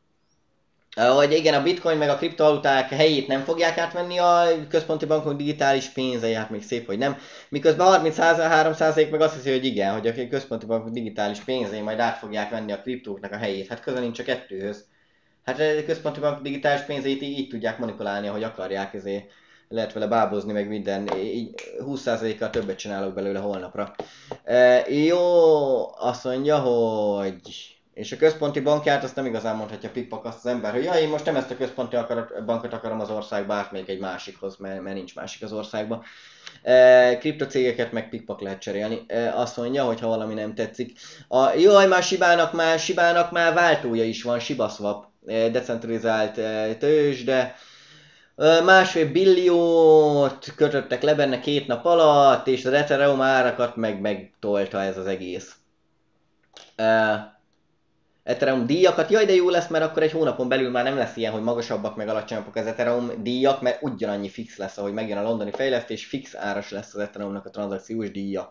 hogy igen, a bitcoin meg a kriptovaluták helyét nem fogják átvenni a központi bankok digitális pénzei, hát még szép, hogy nem. Miközben harminchárom százalék meg azt hiszi, hogy igen, hogy a központi bankok digitális pénzei majd át fogják venni a kriptóknak a helyét. Hát közel nincs a kettőhöz. Hát a központi bankok digitális pénzeit így, így tudják manipulálni, ahogy akarják, ezért lehet vele bábozni, meg minden, így húsz százalékkal többet csinálok belőle holnapra. E, jó, azt mondja, hogy... És a központi bankját azt nem igazán mondhatja pikpak azt az ember, hogy ja, én most nem ezt a központi akarat, bankot akarom az országba, át még egy másikhoz, mert, mert nincs másik az országban. E, kriptocégeket meg pikpak lehet cserélni. E, azt mondja, hogy ha valami nem tetszik. A, jaj, már Shibának már, Shibának már váltója is van, ShibaSwap, e, decentralizált e, tőzsde. Másfél billiót kötöttek le benne két nap alatt, és az Ethereum árakat meg megtolta ez az egész. Uh, Ethereum díjakat, jaj de jó lesz, mert akkor egy hónapon belül már nem lesz ilyen, hogy magasabbak meg alacsonyabbak az Ethereum díjak, mert ugyanannyi fix lesz, ahogy megjön a londoni fejlesztés, fix áras lesz az Ethereumnak a tranzakciós díja.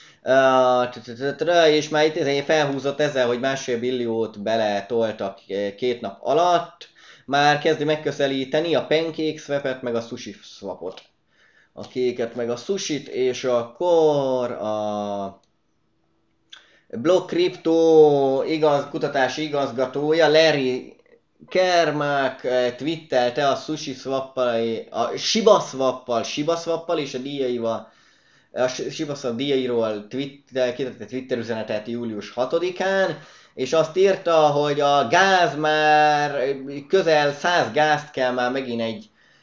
Uh, és már itt felhúzott ezzel, hogy másfél billiót bele toltak két nap alatt, már kezdi megközelíteni a PancakeSwap-et, meg a SushiSwap-ot. A kéket, meg a sushit, és akkor a Block Crypto igaz, kutatási igazgatója Larry Kermák twittelte a SushiSwap-pal, a ShibaSwap-pal, ShibaSwap-pal és a díjaival, a ShibaSwap díjairól Twitter, kitett egy Twitter üzenetet július hatodikán, és azt írta, hogy a gáz már közel száz gázt kell már megint egy,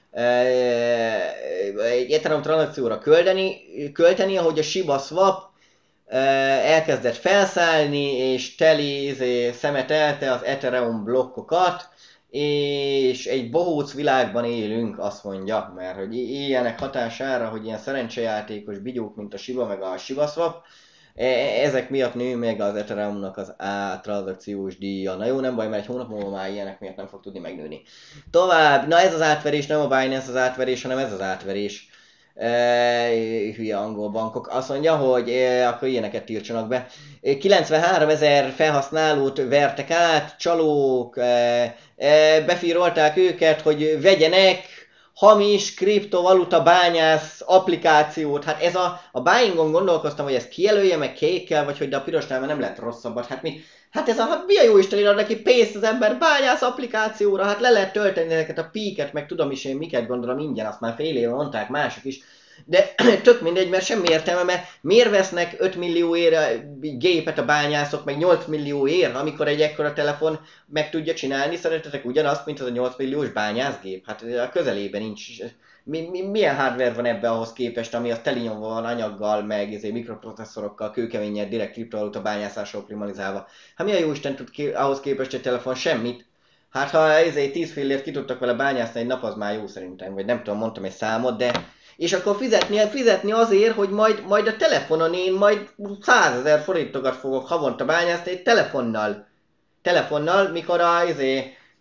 egy Ethereum tranzakcióra költeni, költeni, ahogy a ShibaSwap elkezdett felszállni, és teli szemetelte az Ethereum blokkokat, és egy bohóc világban élünk, azt mondja, mert hogy ilyenek hatására, hogy ilyen szerencsejátékos bigyók, mint a Shiba meg a ShibaSwap, ezek miatt nő meg az Ethereumnak az A tranzakciós díja. Na jó, nem baj, mert egy hónap múlva már ilyenek miatt nem fog tudni megnőni. Tovább, na ez az átverés, nem a Binance az átverés, hanem ez az átverés. E, hülye angol bankok. Azt mondja, hogy e, akkor ilyeneket tiltsanak be. kilencvenhárom ezer felhasználót vertek át, csalók, e, e, befírolták őket, hogy vegyenek hamis kriptovaluta bányász applikációt. Hát ez a, a buyingon gondolkoztam, hogy ezt kijelölje meg kékkel, vagy hogy de a pirosnál nem lehet rosszabbat. Hát mi, hát ez a, hát mi a jó Isten ad neki pénzt az ember bányász applikációra, hát le lehet tölteni ezeket a píket, meg tudom is én miket gondolom ingyen, azt már fél éve mondták mások is. De tök mindegy, mert semmi értelme, mert miért vesznek öt millió ér gépet a bányászok, meg nyolc millió ér, amikor egy ekkora telefon meg tudja csinálni, szerintetek ugyanazt, mint az a nyolc milliós bányászgép? Hát a közelében nincs. Mi, mi, milyen hardware van ebbe ahhoz képest, ami az telinyomva van anyaggal, meg ezért mikroprocesszorokkal, kőkeményen, direkt kriptovaluta bányászásra optimalizálva. Hát mi a jó Isten tud ki, ahhoz képest egy telefon? Semmit. Hát ha ezért tíz fillért ki tudtak vele bányászni egy nap, az már jó szerintem, vagy nem tudom, mondtam egy számot, de és akkor fizetni, fizetni azért, hogy majd, majd a telefonon én majd százezer forintokat fogok havonta bányászni egy telefonnal. Telefonnal, mikor a, azért,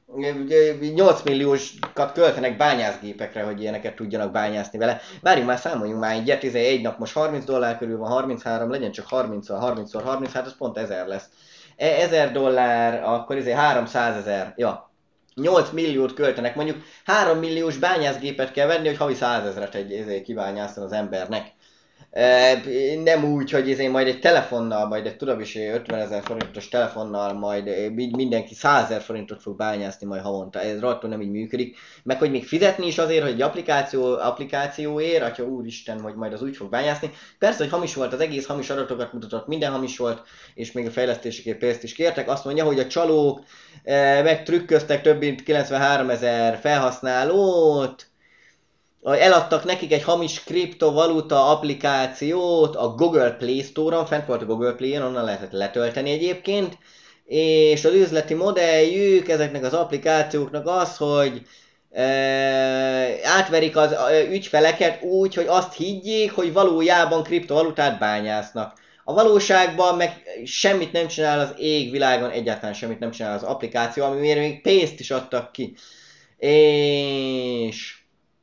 nyolc millióskat költenek bányászgépekre, hogy ilyeneket tudjanak bányászni vele. Várjunk már, számoljunk már egyet, egy nap most harminc dollár körül van, harminchárom, legyen csak harminc, harminc harminc, hát az pont ezer lesz. ezer dollár, akkor ezért háromszázezer, ja. nyolc milliót költenek, mondjuk három milliós bányászgépet kell venni, hogy havi százezret egy ezért kibányászon az embernek. E, nem úgy, hogy ezért majd egy telefonnal, majd egy tudom is ötvenezer forintos telefonnal, majd mindenki százezer forintot fog bányászni majd havonta. Ez rohadtul nem így működik. Meg hogy még fizetni is azért, hogy egy applikáció, applikációért, atya úristen, hogy majd az úgy fog bányászni. Persze, hogy hamis volt, az egész hamis adatokat mutatott, minden hamis volt, és még a fejlesztésekért pénzt is kértek. Azt mondja, hogy a csalók e, megtrükköztek több mint kilencvenháromezer felhasználót, eladtak nekik egy hamis kriptovaluta applikációt a Google Play Store-on, fent volt a Google Play-en, onnan lehetett letölteni egyébként, és az üzleti modelljük ezeknek az applikációknak az, hogy e, átverik az ügyfeleket úgy, hogy azt higgyék, hogy valójában kriptovalutát bányásznak. A valóságban meg semmit nem csinál az égvilágon, egyáltalán semmit nem csinál az applikáció, amiért még pénzt is adtak ki. És...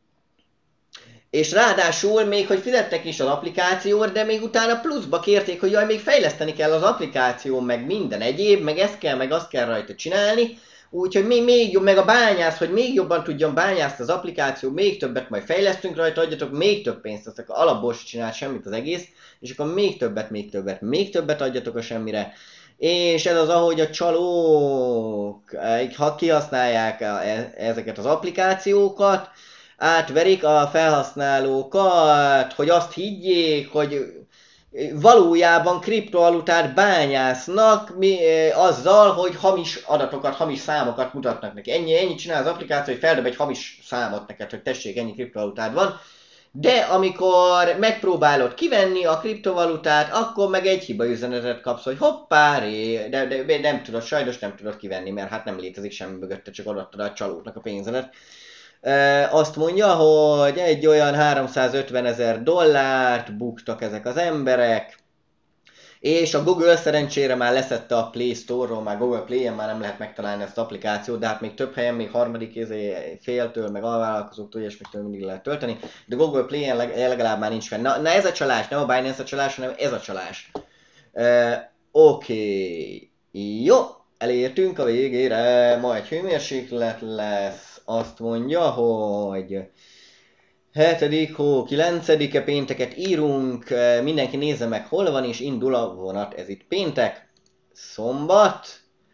És ráadásul még, hogy fizettek is az applikációt, de még utána pluszba kérték, hogy jaj, még fejleszteni kell az applikáció, meg minden egyéb, meg ezt kell, meg azt kell rajta csinálni. Úgyhogy még, még jobb, meg a bányász, hogy még jobban tudjon bányászni az applikáció, még többet majd fejlesztünk rajta, adjatok még több pénzt, aztán alapból se csinált semmit az egész, és akkor még többet, még többet, még többet adjatok a semmire. És ez az, ahogy a csalók, ha kihasználják ezeket az applikációkat, átverik a felhasználókat, hogy azt higgyék, hogy valójában kriptovalutát bányásznak mi, azzal, hogy hamis adatokat, hamis számokat mutatnak neki. Ennyi, ennyi csinál az applikáció, hogy feldob egy hamis számot neked, hogy tessék, ennyi kriptovalutád van. De amikor megpróbálod kivenni a kriptovalutát, akkor meg egy hiba üzenetet kapsz, hogy hoppá, ré, de, de, de nem tudod, sajnos nem tudod kivenni, mert hát nem létezik semmi mögötte, csak adattad a csalóknak a pénzedet. E, azt mondja, hogy egy olyan háromszázötvenezer dollárt buktak ezek az emberek, és a Google szerencsére már leszette a Play Store-ról, már Google Play-en már nem lehet megtalálni ezt az applikációt, de hát még több helyen, még harmadik féltől, meg alvállalkozóktól, ilyesmiktől mindig lehet tölteni, de Google Play-en legalább már nincs fenn. Na, na ez a csalás, nem a Binance a csalás, hanem ez a csalás. E, Oké, okay. Jó, elértünk a végére, majd hőmérséklet lesz. Azt mondja, hogy hetedik hó kilencedike pénteket írunk, mindenki nézze meg hol van és indul a vonat, ez itt péntek, szombat,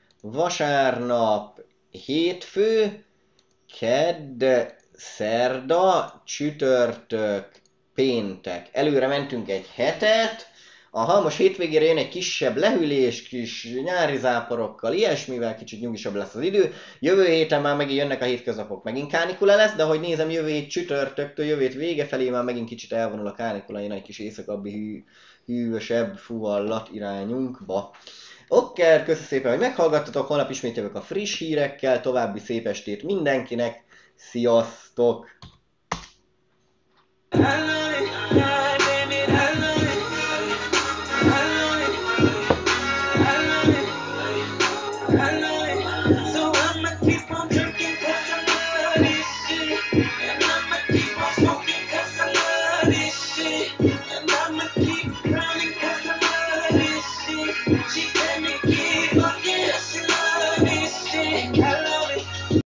vasárnap, hétfő, kedd, szerda, csütörtök, péntek. Előre mentünk egy hetet, aha, most hétvégére jön egy kisebb lehűlés, kis nyári záporokkal, ilyesmivel, kicsit nyugisabb lesz az idő. Jövő héten már megint jönnek a hétköznapok, megint kánikula lesz, de ahogy nézem, jövő hét csütörtöktől, jövő hét vége felé már megint kicsit elvonul a kánikula, jön egy kis északabbi hű, hűvösebb, fuvallat irányunkba. Oké, köszi szépen, hogy meghallgattatok, holnap ismét jövök a friss hírekkel, további szép estét mindenkinek, sziasztok! She